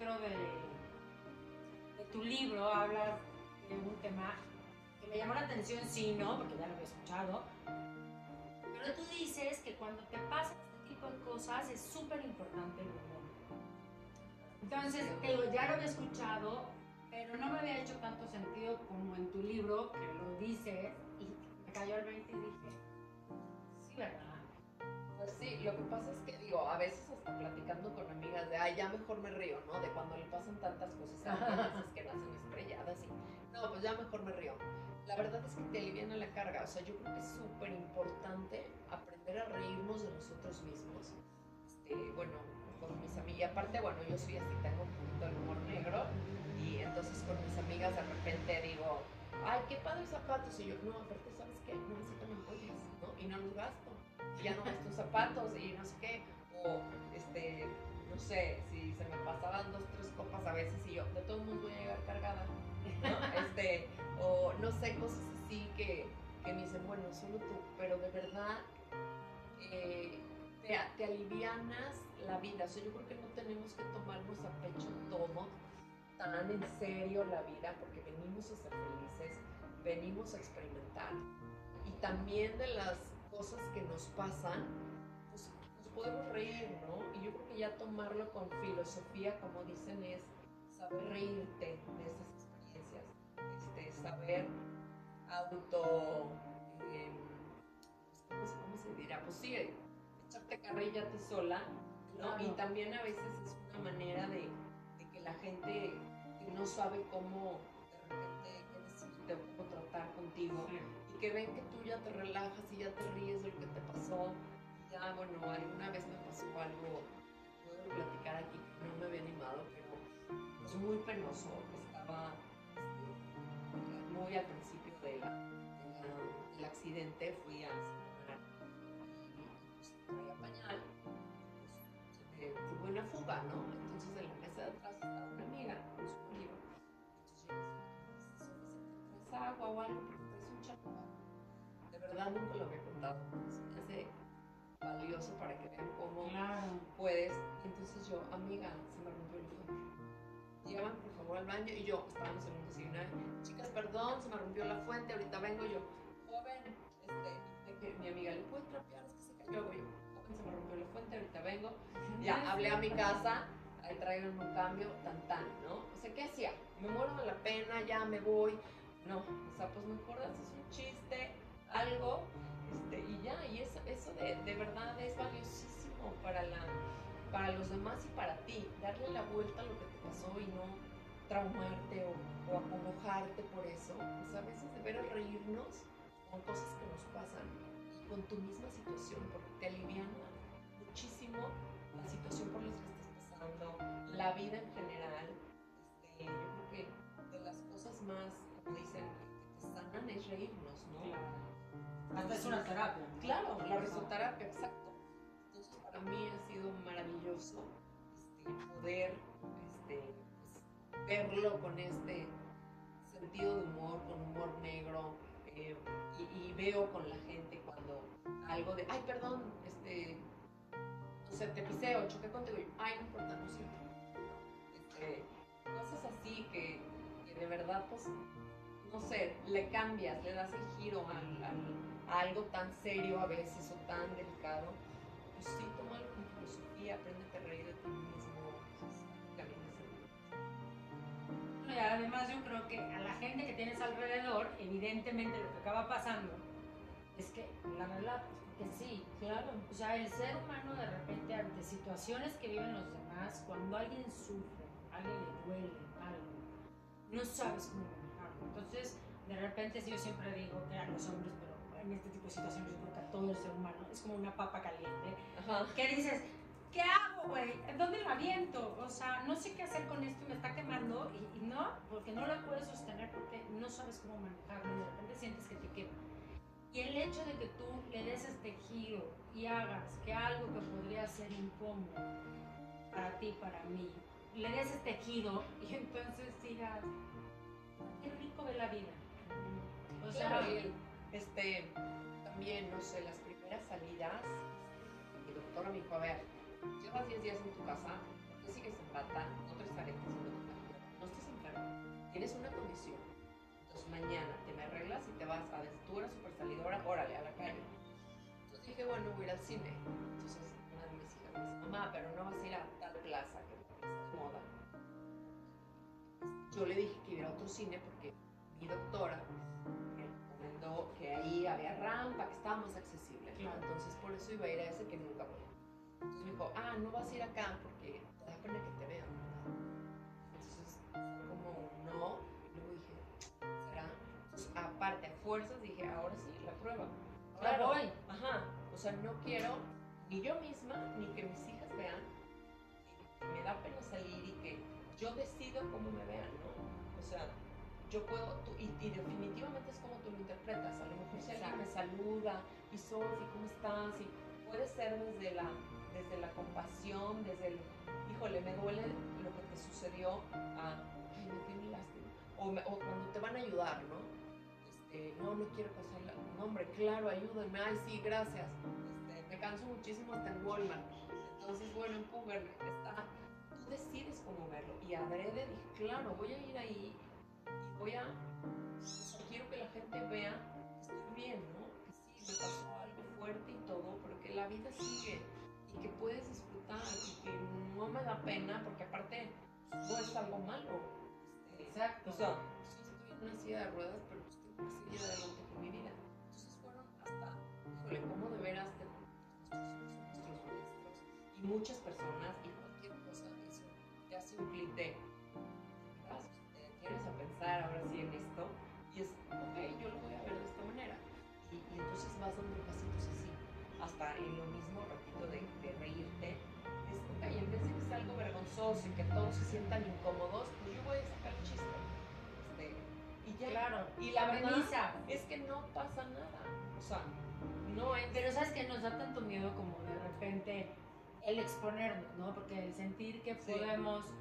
tu libro hablas de un tema que me llamó la atención, sí, ¿no? Porque ya lo había escuchado. Pero tú dices que cuando te pasan este tipo de cosas es súper importante el humor. Entonces, ya lo había escuchado, pero no me había hecho tanto sentido como en tu libro, que lo dices, y me cayó el 20 y dije, sí, ¿verdad? Pues sí, lo que pasa es que digo, a veces hasta platicando con amigas de, ay, ya mejor me río, ¿no? De cuando le pasan tantas cosas, a veces que nacen estrelladas y, no, pues ya mejor me río. La verdad es que te aliviana la carga, o sea, yo creo que es súper importante aprender a reírnos de nosotros mismos. Bueno, con mis amigas, y aparte, bueno, yo soy así, tengo un poquito de humor negro, y entonces con mis amigas de repente digo, ay, qué padres zapatos, y yo, no, aparte, ¿sabes qué? No necesito ampollas, ¿no? Y no los gasto, y ya no gasto zapatos, y no sé qué, o, no sé, si se me pasaban 2, 3 copas a veces, y yo, de todos modos voy a llegar cargada, ¿no? O, no sé, cosas así que me dicen, bueno, solo tú, pero de verdad, te alivianas la vida. O sea, yo creo que no tenemos que tomarnos a pecho todo tan en serio la vida, porque venimos a ser felices, venimos a experimentar, y también de las cosas que nos pasan, pues nos podemos reír, ¿no? Y yo creo que ya tomarlo con filosofía, como dicen, es saber reírte de esas experiencias, saber auto, ¿cómo se dirá? Pues sí, echarte carrilla a ti sola, ¿no? Claro. Y también a veces es una manera de que la gente que no sabe cómo de repente qué decirte o cómo tratar contigo, Sí. y que ven que tú ya te relajas y ya te ríes de lo que te pasó. Ya, bueno, alguna vez me pasó algo, puedo platicar aquí, que no me había animado, pero pues muy penoso. Estaba muy al principio del accidente, fui a cenar y pues traía pañal, pues tuve una fuga, ¿no? Entonces en la mesa de atrás estaba una amiga con su marido, entonces yo le dije, ¿traes agua o algo? Porque traes un champán. De verdad nunca lo había contado, se me hace valioso para que vean cómo puedes. Entonces yo, amiga, se me rompió el fuego. Llevan por favor al baño, y yo, estábamos en un desayunar, chicas, perdón, se me rompió la fuente, ahorita vengo. Yo, joven, mi amiga, ¿le puede trapear? Es que se cayó. Yo, joven, se me rompió la fuente, ahorita vengo. Ya, hablé a mi casa, ahí traigan un cambio, tan, ¿no? O sea, ¿qué hacía? Me muero de la pena, ya me voy. No, o sea, pues mejor haces un chiste, algo, y ya, y eso de verdad es valiosísimo para los demás y para ti, darle la vuelta a lo que te pasó y no traumarte o acongojarte por eso. O sea, a veces de veras reírnos con cosas que nos pasan y con tu misma situación, porque te aliviana muchísimo la situación por la que estás pasando, la vida en general. Yo creo que de las cosas más, como dicen, que te sanan es reírnos, ¿no? Hasta es una terapia, ¿no? Claro, la risoterapia, exacto. Entonces para mí ha sido maravilloso poder pues, verlo con este sentido de humor, con humor negro, y veo con la gente cuando algo de, ay, perdón, no sé, te pisé o choqué contigo, y, ay, no importa, no siento. Cosas así que de verdad, pues, no sé, le cambias, le das el giro a algo tan serio a veces o tan delicado. Pues sí, tómalo con filosofía, apréndete a reír de ti mismo, Y además yo creo que a la gente que tienes alrededor, evidentemente lo que acaba pasando es que la relatas, porque sí, claro. O sea, el ser humano de repente ante situaciones que viven los demás, cuando alguien sufre, a alguien le duele algo, no sabes cómo manejarlo. Entonces, de repente sí, yo siempre digo que a los hombres, pero en este tipo de situaciones yo creo que a todo el ser humano es como una papa caliente. Ajá. Que dices, ¿qué hago, güey? ¿Dónde la aviento? O sea, no sé qué hacer con esto y me está quemando y no, porque no la puedes sostener porque no sabes cómo manejarlo y de repente sientes que te quema. Y el hecho de que tú le des este giro y hagas que algo que podría ser incómodo para ti, para mí, le des este giro y entonces digas, qué rico ve la vida. O sea, claro, también, no sé, las primeras salidas, mi doctora me dijo, a ver, llevas 10 días en tu casa, tú sigues en bata, no te estaré diciendo no estás enfermo, tienes una condición. Entonces mañana te me arreglas y te vas a ver, tú eras súper salidora, órale, a la calle. Entonces dije, bueno, voy a ir al cine. Entonces una de mis hijas me dice, mamá, pero no vas a ir a tal plaza, que es la plaza de moda. Yo le dije que iba a otro cine porque mi doctora me recomendó que ahí había rampa, que estaba más accesible. Claro. Entonces por eso iba a ir a ese que nunca voy. Entonces me dijo, no vas a ir acá porque te da pena que te vean, ¿verdad? Entonces, como no, y luego dije, ¿será? Entonces, aparte, a fuerzas dije, ahora sí, la prueba. Claro. Voy. Ajá. O sea, no quiero ni yo misma, ni que mis hijas vean, que me da pena salir y que yo decido cómo me vean, ¿no? O sea, yo puedo, y definitivamente es como tú lo interpretas. A lo mejor si alguien me saluda, y Sofi, ¿cómo estás? Y puede ser desde la compasión, desde el, híjole, me duele lo que te sucedió, ay, me tiene lástima. O cuando te van a ayudar, ¿no? No quiero pasarla. No, hombre, claro, ayúdenme. Ay, sí, gracias. Me canso muchísimo hasta en Walmart. Entonces, bueno, empújenme. Tú decides cómo verlo. Y adrede dije, claro, voy a ir ahí y voy a... quiero que la gente vea que estoy bien, ¿no? Que sí, me pasó algo fuerte y todo, pero que la vida sigue y que puedes disfrutar y que no me da pena, porque aparte no es algo malo. Exacto. O sea, sí estoy en una silla de ruedas, pero pues tengo que seguir adelante con mi vida. Entonces fueron hasta, híjole, cómo de veras nuestros maestros y muchas personas y cualquier cosa, eso te hace un clic de, te detienes a pensar ahora sí en esto y es, ok, yo lo voy a ver de esta manera. Y entonces vas dando pasitos así, hasta en lo mismo, repito, de reírte. Es, ok, en vez de que sea algo vergonzoso y que todos se sientan incómodos, pues yo voy a sacar el chiste. Y ya. Claro. Y la verdad es que no pasa nada. O sea, no es... Pero ¿sabes qué? Nos da tanto miedo como de repente el exponernos, ¿no? Porque el sentir que podemos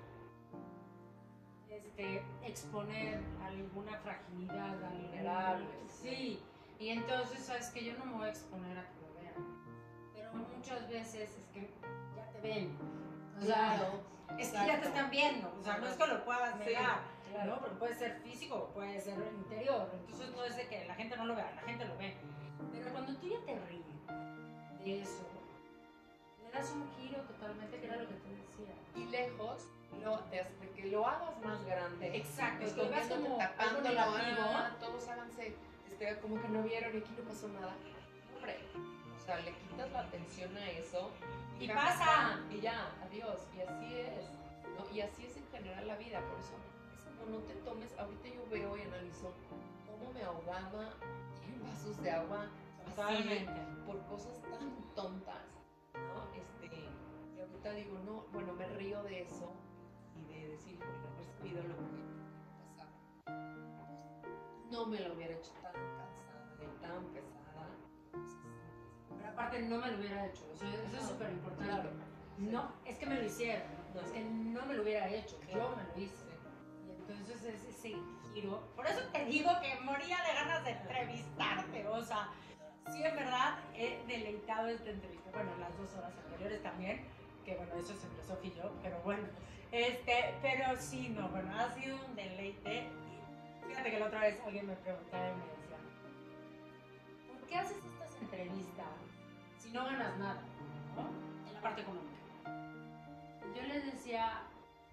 exponer alguna fragilidad, vulnerable. Sí. Y entonces, ¿sabes qué? Yo no me voy a exponer a que me vean. Pero muchas veces es que ya te ven. O sea, es que ya te están viendo. O sea, no es que lo puedas negar, ¿no? Porque puede ser físico, puede ser interior. Entonces no es de que la gente no lo vea, la gente lo ve. Pero cuando tú ya te ríes de eso, le das un giro totalmente, que era lo que tú decías. Y lejos, de que lo hagas más grande. Exacto. Es que vas como tapando negativo. Todos háganse, como que no vieron y aquí no pasó nada. Hombre, o sea, le quitas la atención a eso. Y pasa. Y ya, adiós. Y así es, ¿no? Y así es en general la vida. Por eso, es como no te tomes, ahorita yo veo y analizo cómo me ahogaba en vasos de agua. Totalmente. Por cosas tan tontas, ¿no? Y ahorita digo, no, bueno, me río de eso y de decir, por haber sabido lo que pasaba, no me lo hubiera hecho tan cansada y tan pesada. Pero aparte no me lo hubiera hecho, eso es súper importante. Claro. No, es que me lo hicieron. No, es que no me lo hubiera hecho, yo me lo hice. Y entonces es ese giro. Por eso te digo que moría de ganas de entrevistarte. O sea, sí, en verdad he deleitado esta entrevista. Bueno, las 2 horas anteriores también, que bueno, eso es entre Sofi y yo, pero bueno. Pero sí, no, bueno, ha sido un deleite. Y fíjate que la otra vez alguien me preguntaba y me decía, ¿por qué haces estas entrevistas si no ganas nada, ¿no? En la parte económica. Yo les decía,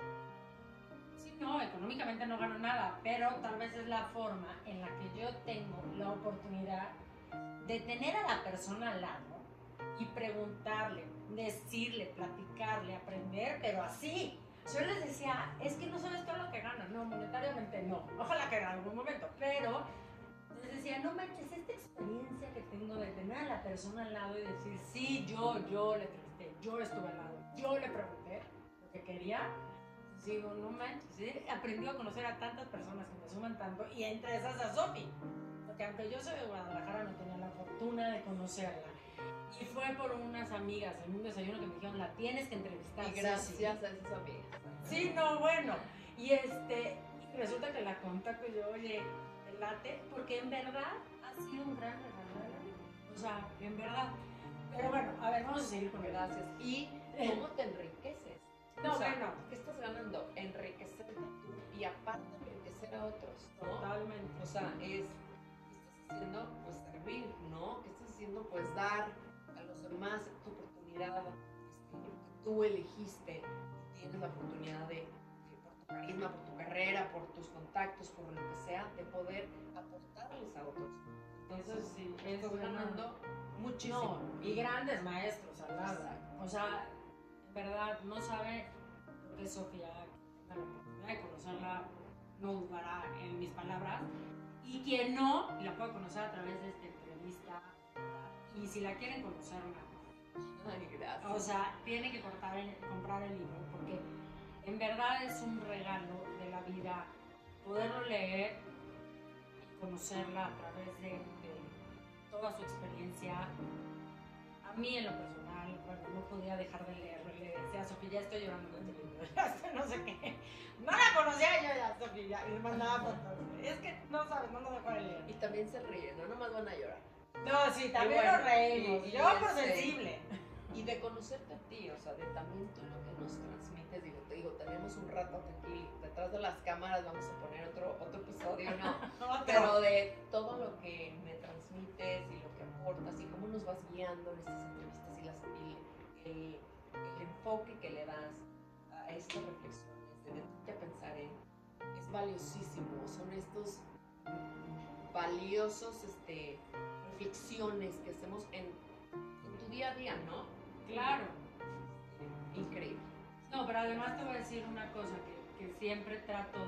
sí, no, económicamente no gano nada, pero tal vez es la forma en la que yo tengo la oportunidad de tener a la persona al lado y preguntarle, decirle, platicarle, aprender, pero así. Yo les decía, es que no sabes todo lo que ganan, no, monetariamente no, ojalá que en algún momento, pero les decía, no manches, esta experiencia que tengo de tener a la persona al lado y decir, sí, yo le entrevisté, yo estuve al lado, yo le pregunté lo que quería, digo, no manches, he aprendido a conocer a tantas personas que me suman tanto, y entre esas a Sofi, porque aunque yo soy de Guadalajara, no tenía la fortuna de conocerla. Y fue por unas amigas en un desayuno que me dijeron, la tienes que entrevistar. Y gracias a esas amigas. Sí, no, bueno. Y resulta que la contacto y yo, oye, te late, porque en verdad ha sido un gran regalo de la vida. O sea, en verdad. Pero bueno, a ver, vamos a seguir con Gracias. ¿Y cómo te enriqueces? No, o sea, bueno. ¿qué estás ganando? Enriquecerte tú y aparte enriquecer a otros, ¿no? Totalmente. O sea, ¿qué estás haciendo? Pues servir, ¿no? ¿Qué estás haciendo? Pues dar a los demás tu oportunidad que tú elegiste y tienes la oportunidad de, por tu carisma, por tu carrera, por tus contactos, por lo que sea, de poder aportarles a otros. Entonces, sí, estás ganando muchísimo. No, y grandes maestros al lado. O sea, en verdad, no sabe lo que es Sofía, la oportunidad de conocerla, no dudará en mis palabras. Y quien no, la puede conocer a través de esta entrevista. Y si la quieren conocer más, Ay, gracias. o sea, tienen que comprar el libro, porque en verdad es un regalo de la vida poderlo leer y conocerla a través de toda su experiencia. A mí en lo personal, bueno, no podía dejar de leerlo. Le decía a Sofía, ya estoy llorando con este libro, ya estoy no sé qué. No la conocía yo ya, Sofía, y le mandaba fotos. Es que no sabes, no lo dejo de leer. Y también se ríen, no nomás van a llorar. No, sí, también bueno, nos reímos. y Yo por sensible. Y de conocerte a ti, o sea, de también tú lo que nos transmites. Digo, tenemos un rato aquí detrás de las cámaras, vamos a poner otro episodio, ¿no? Pero de todo lo que me transmites y lo que aportas y cómo nos vas guiando en estas entrevistas y el enfoque que le das a estas reflexiones, de ti a pensar es valiosísimo. Son estos valiosos reflexiones que hacemos en tu día a día, ¿no? Claro. Increíble. No, pero además te voy a decir una cosa que siempre trato,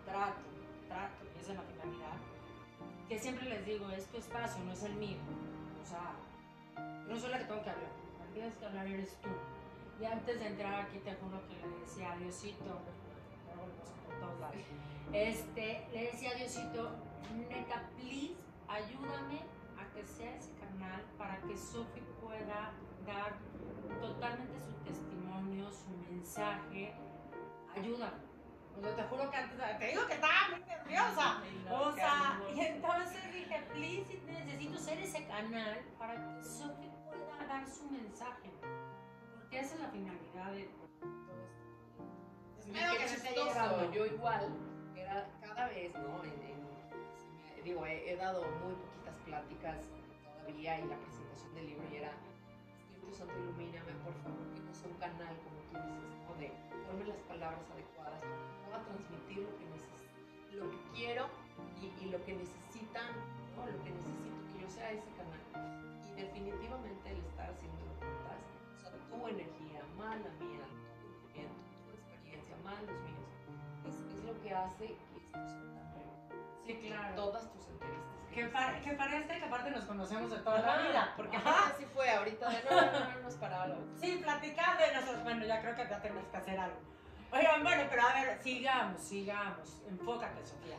y esa es la finalidad, que siempre les digo, es tu espacio, no es el mío. O sea, yo no soy la que tengo que hablar, la que tienes que hablar eres tú. Y antes de entrar aquí te juro que le decía a Diosito, por todos lados, le decía a Diosito, neta, please, ayúdame a que sea ese canal para que Sofi pueda dar totalmente su testimonio, su mensaje. Ayúdame. O sea, te juro que antes, te digo que estaba muy nerviosa. O sea, y entonces dije, please, necesito ser ese canal para que Sofi pueda dar su mensaje. Porque esa es la finalidad de todo esto. Espero que se esté llegando. Yo igual, era cada vez, ¿no? He dado muy poquitas pláticas todavía y la presentación del libro y era, Espíritu Santo, ilumíname, por favor, que no sea un canal, como tú dices, ¿no? De darme las palabras adecuadas para que pueda transmitir lo que quiero y lo que necesitan, ¿no? Lo que necesito, que yo sea ese canal. Y definitivamente el estar haciendo lo que estás, o sea, tu energía, más la mía, tu conocimiento, tu experiencia, más los míos, es lo que hace que esto sea tan real. Sí, claro. Todas tus entrevistas. Que parece que aparte nos conocemos de toda la vida. Porque así fue ahorita de no nos paraba. Sí, platicando de nosotros. Bueno, ya creo que ya tenemos que hacer algo. Oigan, bueno, pero a ver, sigamos. Enfócate, Sofía.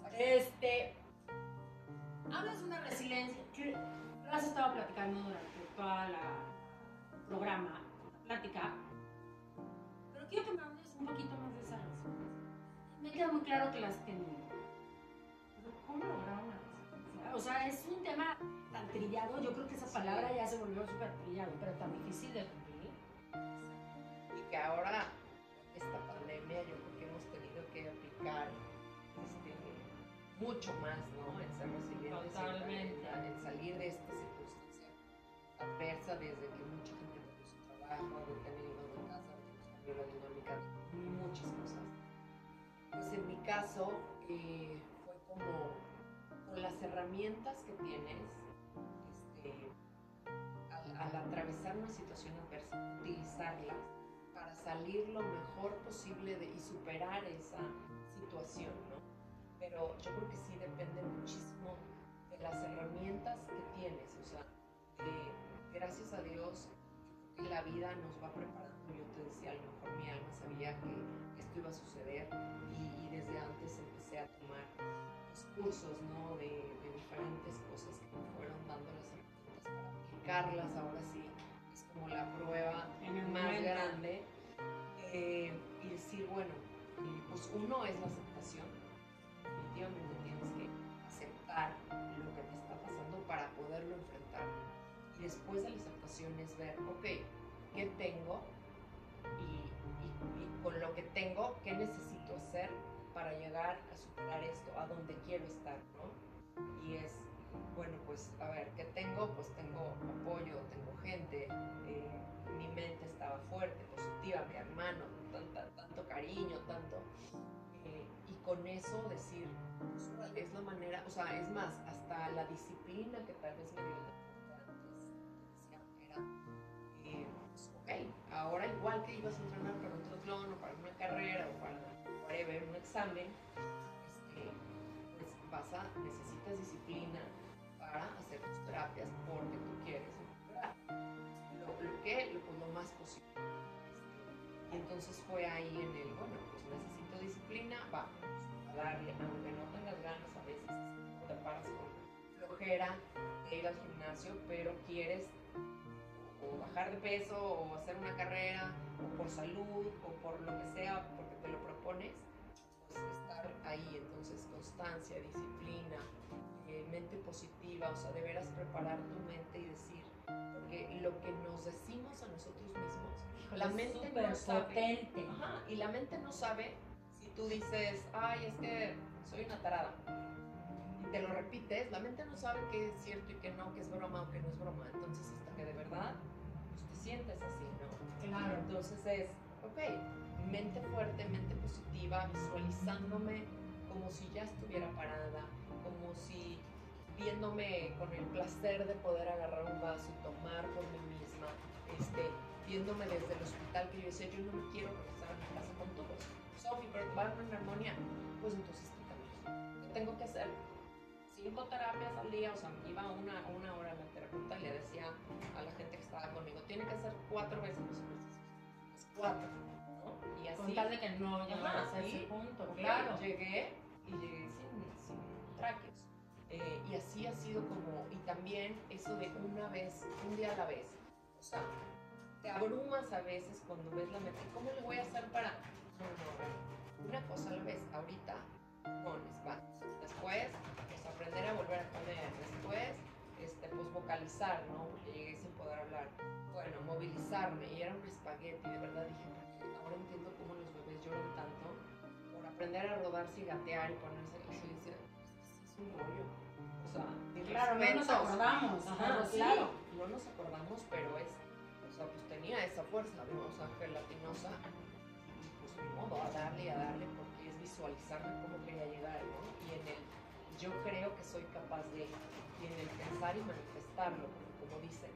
Hablas de una resiliencia. Lo has estado platicando durante toda la programa, la plática. Pero quiero que me hables un poquito más de esa resiliencia. Me queda muy claro que la has tenido. Pero ¿cómo lograr una resiliencia? O sea, es un tema tan trillado, yo creo que esa palabra ya se volvió súper trillado, pero tan difícil de cumplir. Y que ahora, esta pandemia, yo creo que hemos tenido que aplicar mucho más, ¿no? En ser resilientes. Totalmente. En salir de esta circunstancia adversa, desde que mucha gente perdió su trabajo, de tener hijos en casa, de que cambió la dinámica, muchas cosas. Pues en mi caso, fue como con las herramientas que tienes, al atravesar una situación adversa, utilizarlas para salir lo mejor posible y superar esa situación, ¿no? Pero yo creo que sí depende muchísimo de las herramientas que tienes, o sea, gracias a Dios, yo creo que la vida nos va preparando. Yo te decía, a lo mejor mi alma sabía que esto iba a suceder y desde antes empecé a tomar los cursos, ¿no? de diferentes cosas que me fueron dando las herramientas para aplicarlas. Ahora sí es como la prueba más grande, y decir, bueno, pues uno es la aceptación. Definitivamente tienes que aceptar lo que te está pasando para poderlo enfrentar, y después de la aceptación es ver, ok, ¿qué tengo? Y con lo que tengo, ¿qué necesito hacer para llegar a superar esto, a donde quiero estar, ¿no? Y es, bueno, pues a ver, ¿qué tengo? Pues tengo apoyo, tengo gente, mi mente estaba fuerte, positiva, mi hermano, tanto cariño, tanto, y con eso decir, pues, es la manera, o sea, es más, hasta la disciplina que tal vez me dio el deporte antes, decía, era, pues, ok, ahora igual que ibas a entrenar para un triatlón o para una carrera o para whatever, un examen, pues necesitas disciplina para hacer tus terapias porque tú quieres recuperar lo más posible. Y entonces fue ahí en el, bueno, pues necesito disciplina, vamos a darle, aunque no tengas ganas a veces, te paras con flojera de ir al gimnasio, pero quieres o bajar de peso o hacer una carrera o por salud o por lo que sea, porque te lo propones, pues estar ahí. Entonces constancia, disciplina, mente positiva, o sea, de veras preparar tu mente y decir, porque lo que nos decimos a nosotros mismos, la mente no sabe, y la mente no sabe si tú dices, ay, es que soy una tarada, y te lo repites, la mente no sabe que es cierto y que no, que es broma o que no es broma. Entonces hasta que de verdad pues, te sientes así, ¿no? Claro. Entonces es, ok, mente fuerte, mente positiva, visualizándome como si ya estuviera parada, como si viéndome con el placer de poder agarrar un vaso y tomar por mí misma, viéndome desde el hospital, que yo decía, yo no me quiero regresar a mi casa con tubos. Sofi, pero va a haber una neumonía. Pues entonces quítamelos. ¿Qué tengo que hacer? 5 terapias al día, o sea, iba una hora a la terapeuta y le decía a la gente que estaba conmigo, tiene que hacer 4 veces los ejercicios. Pues 4, ¿no? Y así. Con tal de que no llegaras a ese punto, okay, claro. Llegué sin tráqueos. Y así ha sido como, y también eso de una vez, un día a la vez. O sea, te abrumas a veces cuando ves la meta. ¿Cómo le voy a hacer para...? No, una cosa a la vez. Ahorita, pones, va. Después, pues aprender a volver a comer. Después, pues vocalizar, ¿no? Porque llegué sin poder hablar. Bueno, movilizarme. Y era un espagueti. De verdad dije, porque ahora entiendo cómo los bebés lloran tanto por aprender a rodarse y gatear y ponerse así. Dice, es un rollo. O sea, claro, no nos acordamos. Ajá, sí, claro. No nos acordamos, pero es, o sea, pues tenía esa fuerza, ¿no? O sea, gelatinosa. Y pues ni modo, a darle, porque es visualizarme cómo quería llegar, ¿no? Y en el, yo creo que soy capaz de, y en el pensar y manifestarlo, porque como dicen,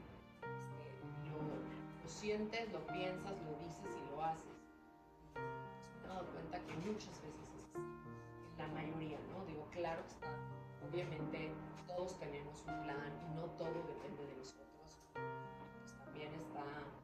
lo sientes, lo piensas, lo dices y lo haces. Pues me he dado cuenta que muchas veces es así, en la mayoría, ¿no? Digo, claro que está. Obviamente todos tenemos un plan y no todo depende de nosotros. Pues también está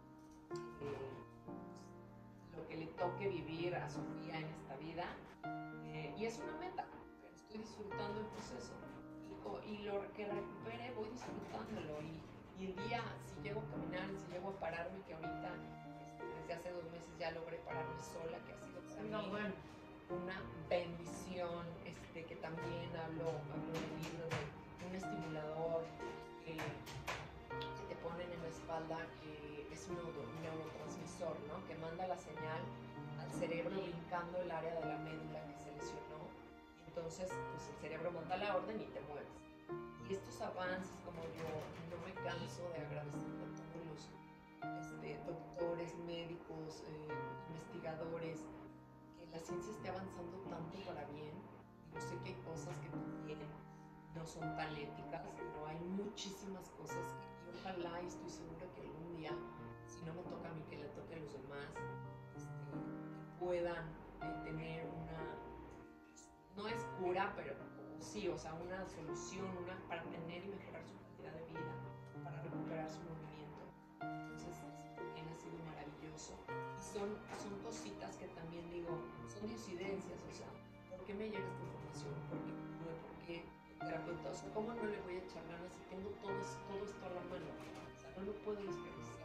lo que le toque vivir a Sofía en esta vida. Y es una meta, pero estoy disfrutando el proceso. Y lo que recupere voy disfrutándolo. Y el día, si llego a caminar, si llego a pararme, que ahorita desde hace 2 meses ya logré pararme sola, que ha sido para No, mí bueno. una bendición, que también hablo en el libro de un estimulador que te ponen en la espalda, que es un neurotransmisor, ¿no? Que manda la señal al cerebro brincando el área de la médula que se lesionó. Entonces, pues el cerebro manda la orden y te mueves. Y estos avances, como yo no me canso de agradecerle a todos los doctores, médicos, investigadores, que la ciencia esté avanzando tanto para bien. Yo sé que hay cosas que también no son tan éticas, pero hay muchísimas cosas que ojalá, y estoy segura que algún día, si no me toca a mí, que le toque a los demás, que puedan tener una, no es cura, pero sí, o sea, una solución, para tener y mejorar su calidad de vida, para recuperar su movimiento. Entonces, también ha sido maravilloso. Y son cositas que también digo, son disidencias, o sea, ¿por qué me llega esta información? ¿Por qué terapeuta? O sea, ¿cómo no le voy a echar ganas si tengo todo esto a la mano? O sea, no lo puedo desperdiciar.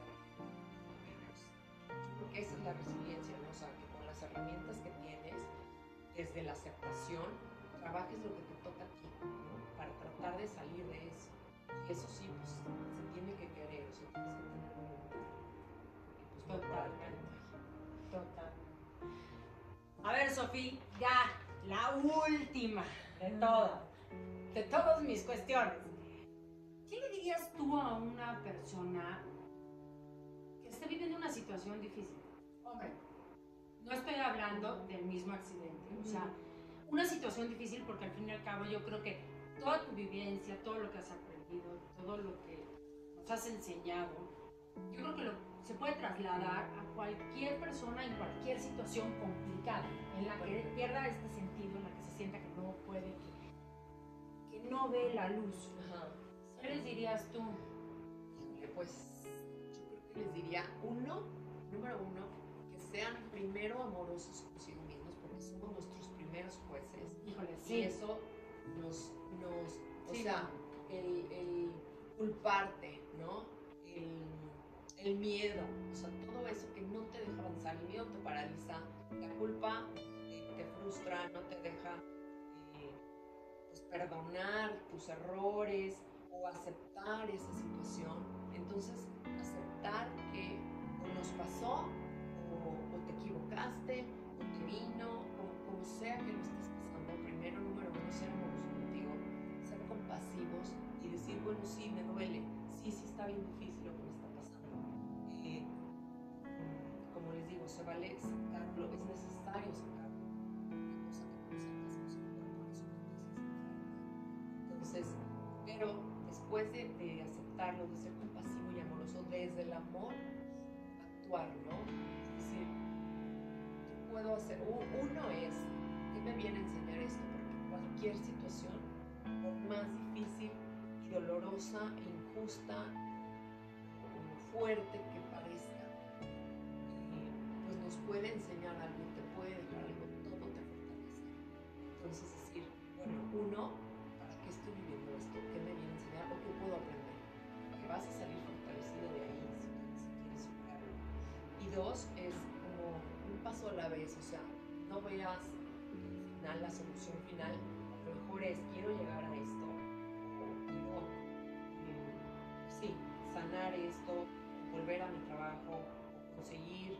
Yo creo que esa es la resiliencia, ¿no? O sea, que con las herramientas que tienes, desde la aceptación, trabajes lo que te toca a ti, ¿no? Para tratar de salir de eso. Y eso sí, pues se tiene que querer, o sea, tienes que tener voluntad. Pues, Total. A ver, Sofía, ya, la última de todas mis cuestiones. ¿Qué le dirías tú a una persona que esté viviendo una situación difícil? Hombre, no estoy hablando del mismo accidente, o sea, una situación difícil, porque al fin y al cabo yo creo que toda tu vivencia, todo lo que has aprendido, todo lo que nos has enseñado, yo creo que se puede trasladar a cualquier persona en cualquier situación complicada, en la que pierda este sentido, en la que se sienta que no puede, que no ve la luz. Ajá. ¿Qué les dirías tú? Pues yo creo que les diría, número uno, que sean primero amorosos consigo mismos, porque somos nuestros primeros jueces. Híjole, sí. Y eso nos o sí, sea, el culparte, ¿no? El miedo, o sea, todo eso que no te deja avanzar, el miedo te paraliza, la culpa te frustra, no te deja pues, perdonar tus errores o aceptar esa situación. Entonces, aceptar que o nos pasó o te equivocaste o te vino, como sea que lo estés pasando, primero, número uno, ser amoroso contigo, ser compasivos y decir, bueno, sí, me duele, sí está bien difícil lo que me está pasando. Como les digo, se vale sacarlo, es necesario sacarlo. Cosa que no sacas, pues el cuerpo no es una. Entonces, pero después de aceptarlo, de ser compasivo y amoroso desde el amor, actuar, ¿no? Es decir, ¿qué puedo hacer? Uno es, ¿qué me viene a enseñar esto? Porque cualquier situación, por más difícil y dolorosa e injusta o fuerte que parezca, pues nos puede enseñar algo, te puede dejar algo, todo te fortalece. Entonces decir, bueno, uno, ¿para qué estoy viviendo esto? ¿Qué me viene a enseñar o qué puedo aprender? Que vas a salir fortalecido de ahí si quieres superarlo. Y dos, es como un paso a la vez, o sea, no veas el final, la solución final, a lo mejor es, quiero llegar a esto, o quiero, sí, sanar esto, volver a mi trabajo, o conseguir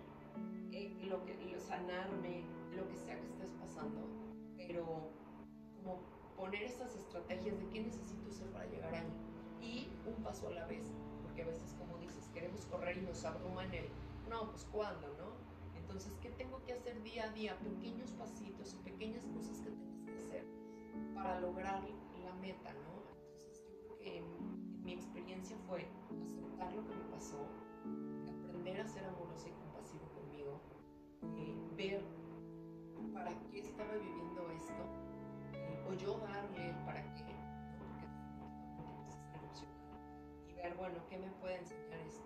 sanarme, lo que sea que estés pasando, pero como poner estas estrategias de qué necesito hacer para llegar ahí y un paso a la vez, porque a veces, como dices, queremos correr y nos abruma en el, no, pues ¿cuándo, no? Entonces, ¿qué tengo que hacer día a día? Pequeños pasitos y pequeñas cosas que tengas que hacer para lograr la meta, ¿no? Entonces, yo creo que en mi experiencia fue aceptar lo que me pasó, aprender a ser amorosa y compasivo conmigo, ver para qué estaba viviendo esto, o yo darle el para qué, ¿no? Porque definitivamente pues, es erupcional, y ver, bueno, ¿qué me puede enseñar esto?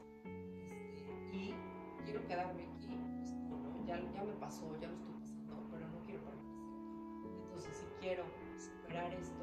Y quiero quedarme aquí, pues no, ya me pasó, ya lo estoy pasando, pero no quiero permanecer aquí. Entonces, si quiero superar esto,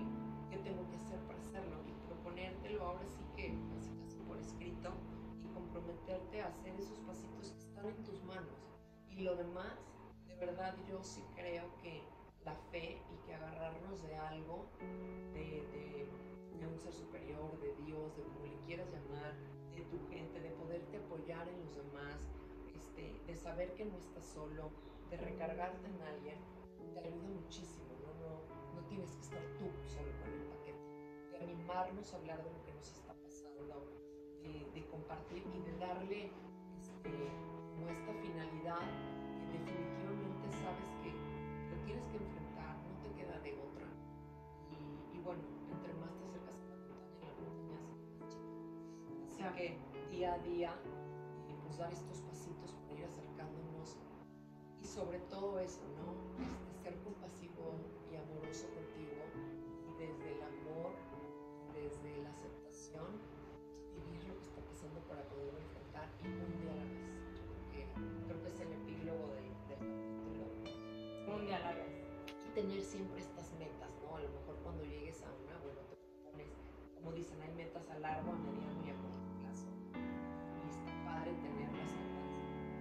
¿qué tengo que hacer para hacerlo? Y proponértelo ahora sí que casi por escrito y con comprometerte a hacer esos pasitos que están en tus manos. Y lo demás, de verdad, yo sí creo que la fe y que agarrarnos de algo, de un ser superior, de Dios, de como le quieras llamar, de tu gente, de poderte apoyar en los demás, de saber que no estás solo, de recargarte en alguien, te ayuda muchísimo, no tienes que estar tú solo con el paquete, de animarnos a hablar de lo que nos está pasando, de compartir y de darle como esta finalidad que definitivamente sabes que lo tienes que enfrentar, no te queda de otra. Y bueno, entre más te acercas a la montaña se ve más chica. Así que día a día, pues dar estos pasitos para ir acercándonos y sobre todo eso, ¿no? Ser compasivo y amoroso contigo y desde el amor, desde la aceptación, vivir lo que está pasando para poderlo enfrentar y un día a la vez. Creo que es el epílogo del capítulo. Un día a la vez. Y tener siempre estas metas, ¿no? A lo mejor cuando llegues a una, bueno, te propones, como dicen, hay metas a largo, a mediano y a corto plazo. Y está padre tenerlas metas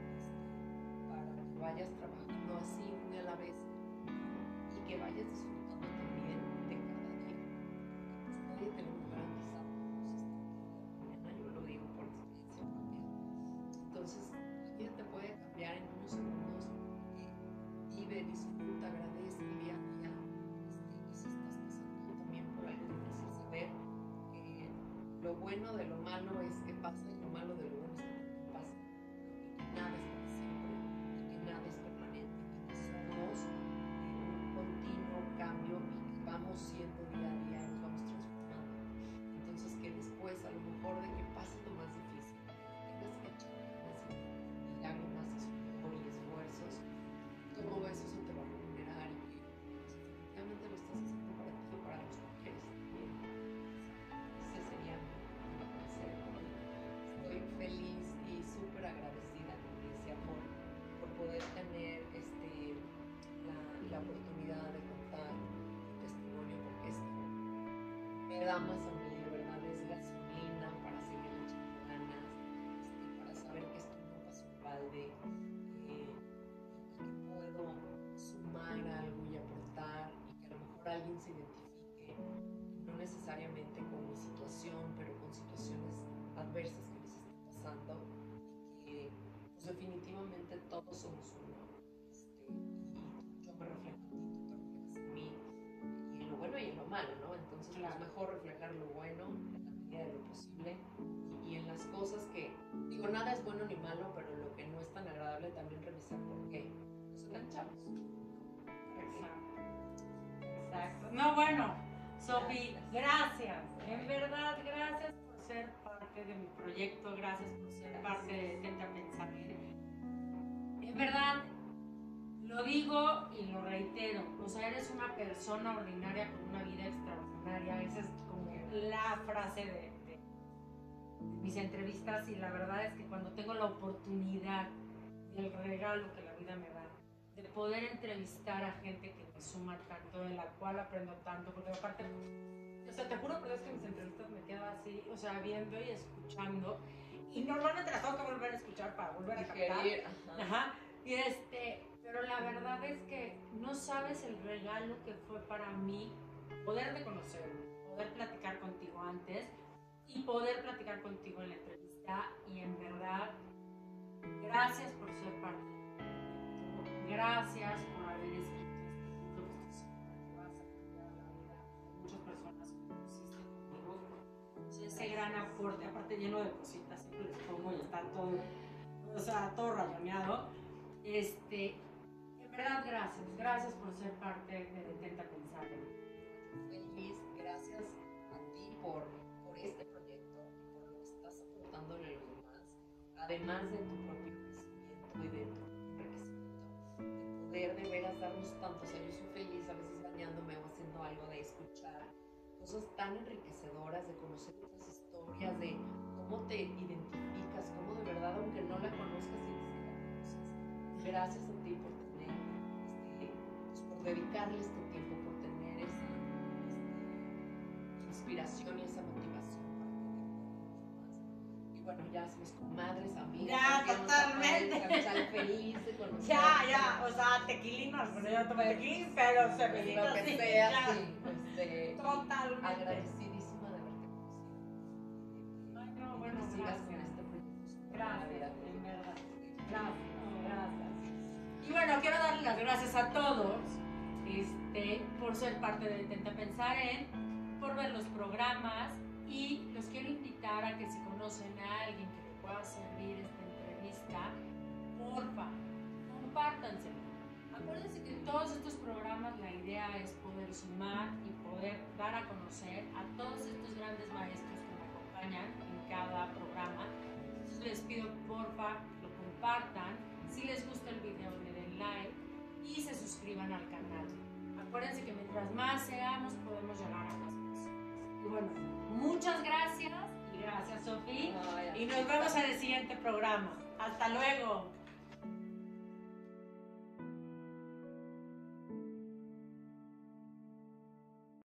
para que vayas trabajando así un día a la vez y que vayas disfrutando también de cada día. Pues nadie tenemos garantizado mañana, yo lo digo por experiencia propia. Entonces, la vida te puede cambiar en unos segundos. Vive, disfruta, agradece el día a día. Y si estás pasando también por algo difícil, saber que lo bueno de lo malo es que pasa y lo malo de lo bueno es que también pasa. Y que nada es para siempre, y que nada es permanente, y que somos un continuo cambio y que vamos siendo día a día, nos vamos transformando. Entonces que después, a lo mejor de que pase lo más difícil, tengas que echar ganas y lágrimas y sudor y esfuerzos, todo eso se te va a remunerar y que definitivamente lo estás haciendo para ti y para los que quieres también. Ese sería mi consejo. Estoy feliz y súper agradecida, como decía, por poder tener la oportunidad de contar tu testimonio, porque esto me da más a mí, de verdad, es gasolina para seguir echando ganas, para saber que esto no pasó en balde, y que puedo sumar algo y aportar, y que a lo mejor alguien se identifique, no necesariamente con mi situación, pero con situaciones adversas que les esté pasando, y que pues definitivamente todos somos uno, y yo me reflejo en ti, tú te reflejas en mí, y en lo bueno y en lo malo, ¿no? Entonces Claro. pues mejor reflejar lo bueno en la medida de lo posible, y en las cosas que, digo, nada es bueno ni malo, pero lo que no es tan agradable también revisar por qué nos enganchamos. Exacto. No, bueno, Sofi, gracias. En verdad, gracias por ser parte de mi proyecto, gracias por ser parte de Detente a Pensar. En verdad, lo digo y lo reitero, o sea, eres una persona ordinaria con una vida extraordinaria. Esa es como la frase de mis entrevistas, y la verdad es que cuando tengo la oportunidad y el regalo que la vida me da de poder entrevistar a gente que me suma tanto, de la cual aprendo tanto, porque aparte, o sea, te juro, pero es que mis entrevistas me quedo así, o sea, viendo y escuchando, y normalmente las tengo que volver a escuchar para volver a captar. Ajá. Y pero la verdad es que no sabes el regalo que fue para mí poderte conocer, poder platicar contigo antes y poder platicar contigo en la entrevista. Y en verdad, gracias por ser parte del proyecto, gracias por haber escrito este libro que estoy segura que vas a cambiar la vida de muchas personas que conociste conmigo. Ese gran aporte, aparte lleno de cositas, siempre les pongo y está todo, o sea, todo rayoneado. En verdad, gracias por ser parte de Detente a Pensar. Feliz, gracias a ti por este proyecto y por lo que estás aportándole a los demás, además de tu propio crecimiento y de tu propio enriquecimiento, de poder de veras darnos tanto. O sea, yo soy feliz a veces bañándome o haciendo algo, de escuchar cosas tan enriquecedoras, de conocer otras historias, de cómo te identificas, cómo de verdad, aunque no la conozcas, sientes que la conoces. Gracias a ti por tener, pues por dedicarle este tiempo, por tener esa inspiración y esa motivación para poder ayudar a los demás. Y bueno, ya somos comadres, amigas. Ya, totalmente. Estar feliz de conocer. Ya, o sea, tequilinos, pero yo tomo tequilín, pero Lo cervecitas, que sí, sea, ya. sí. Totalmente. Agradecidísima de haberte conocido. Ay, no, bueno, Que sigas con gracias. este proyecto. Gracias, en verdad. Gracias. Y bueno, quiero darle las gracias a todos por ser parte de Intenta Pensar en, por ver los programas, y los quiero invitar a que si conocen a alguien que le pueda servir esta entrevista, porfa, compártanselo. Acuérdense que en todos estos programas la idea es poder sumar y poder dar a conocer a todos estos grandes maestros que me acompañan en cada programa. Entonces les pido porfa lo compartan, si les gusta el video le den like y se suscriban al canal. Acuérdense que mientras más seamos podemos llegar a más personas. Y bueno, muchas gracias y gracias Sofi, y nos vemos en el siguiente programa. Hasta luego.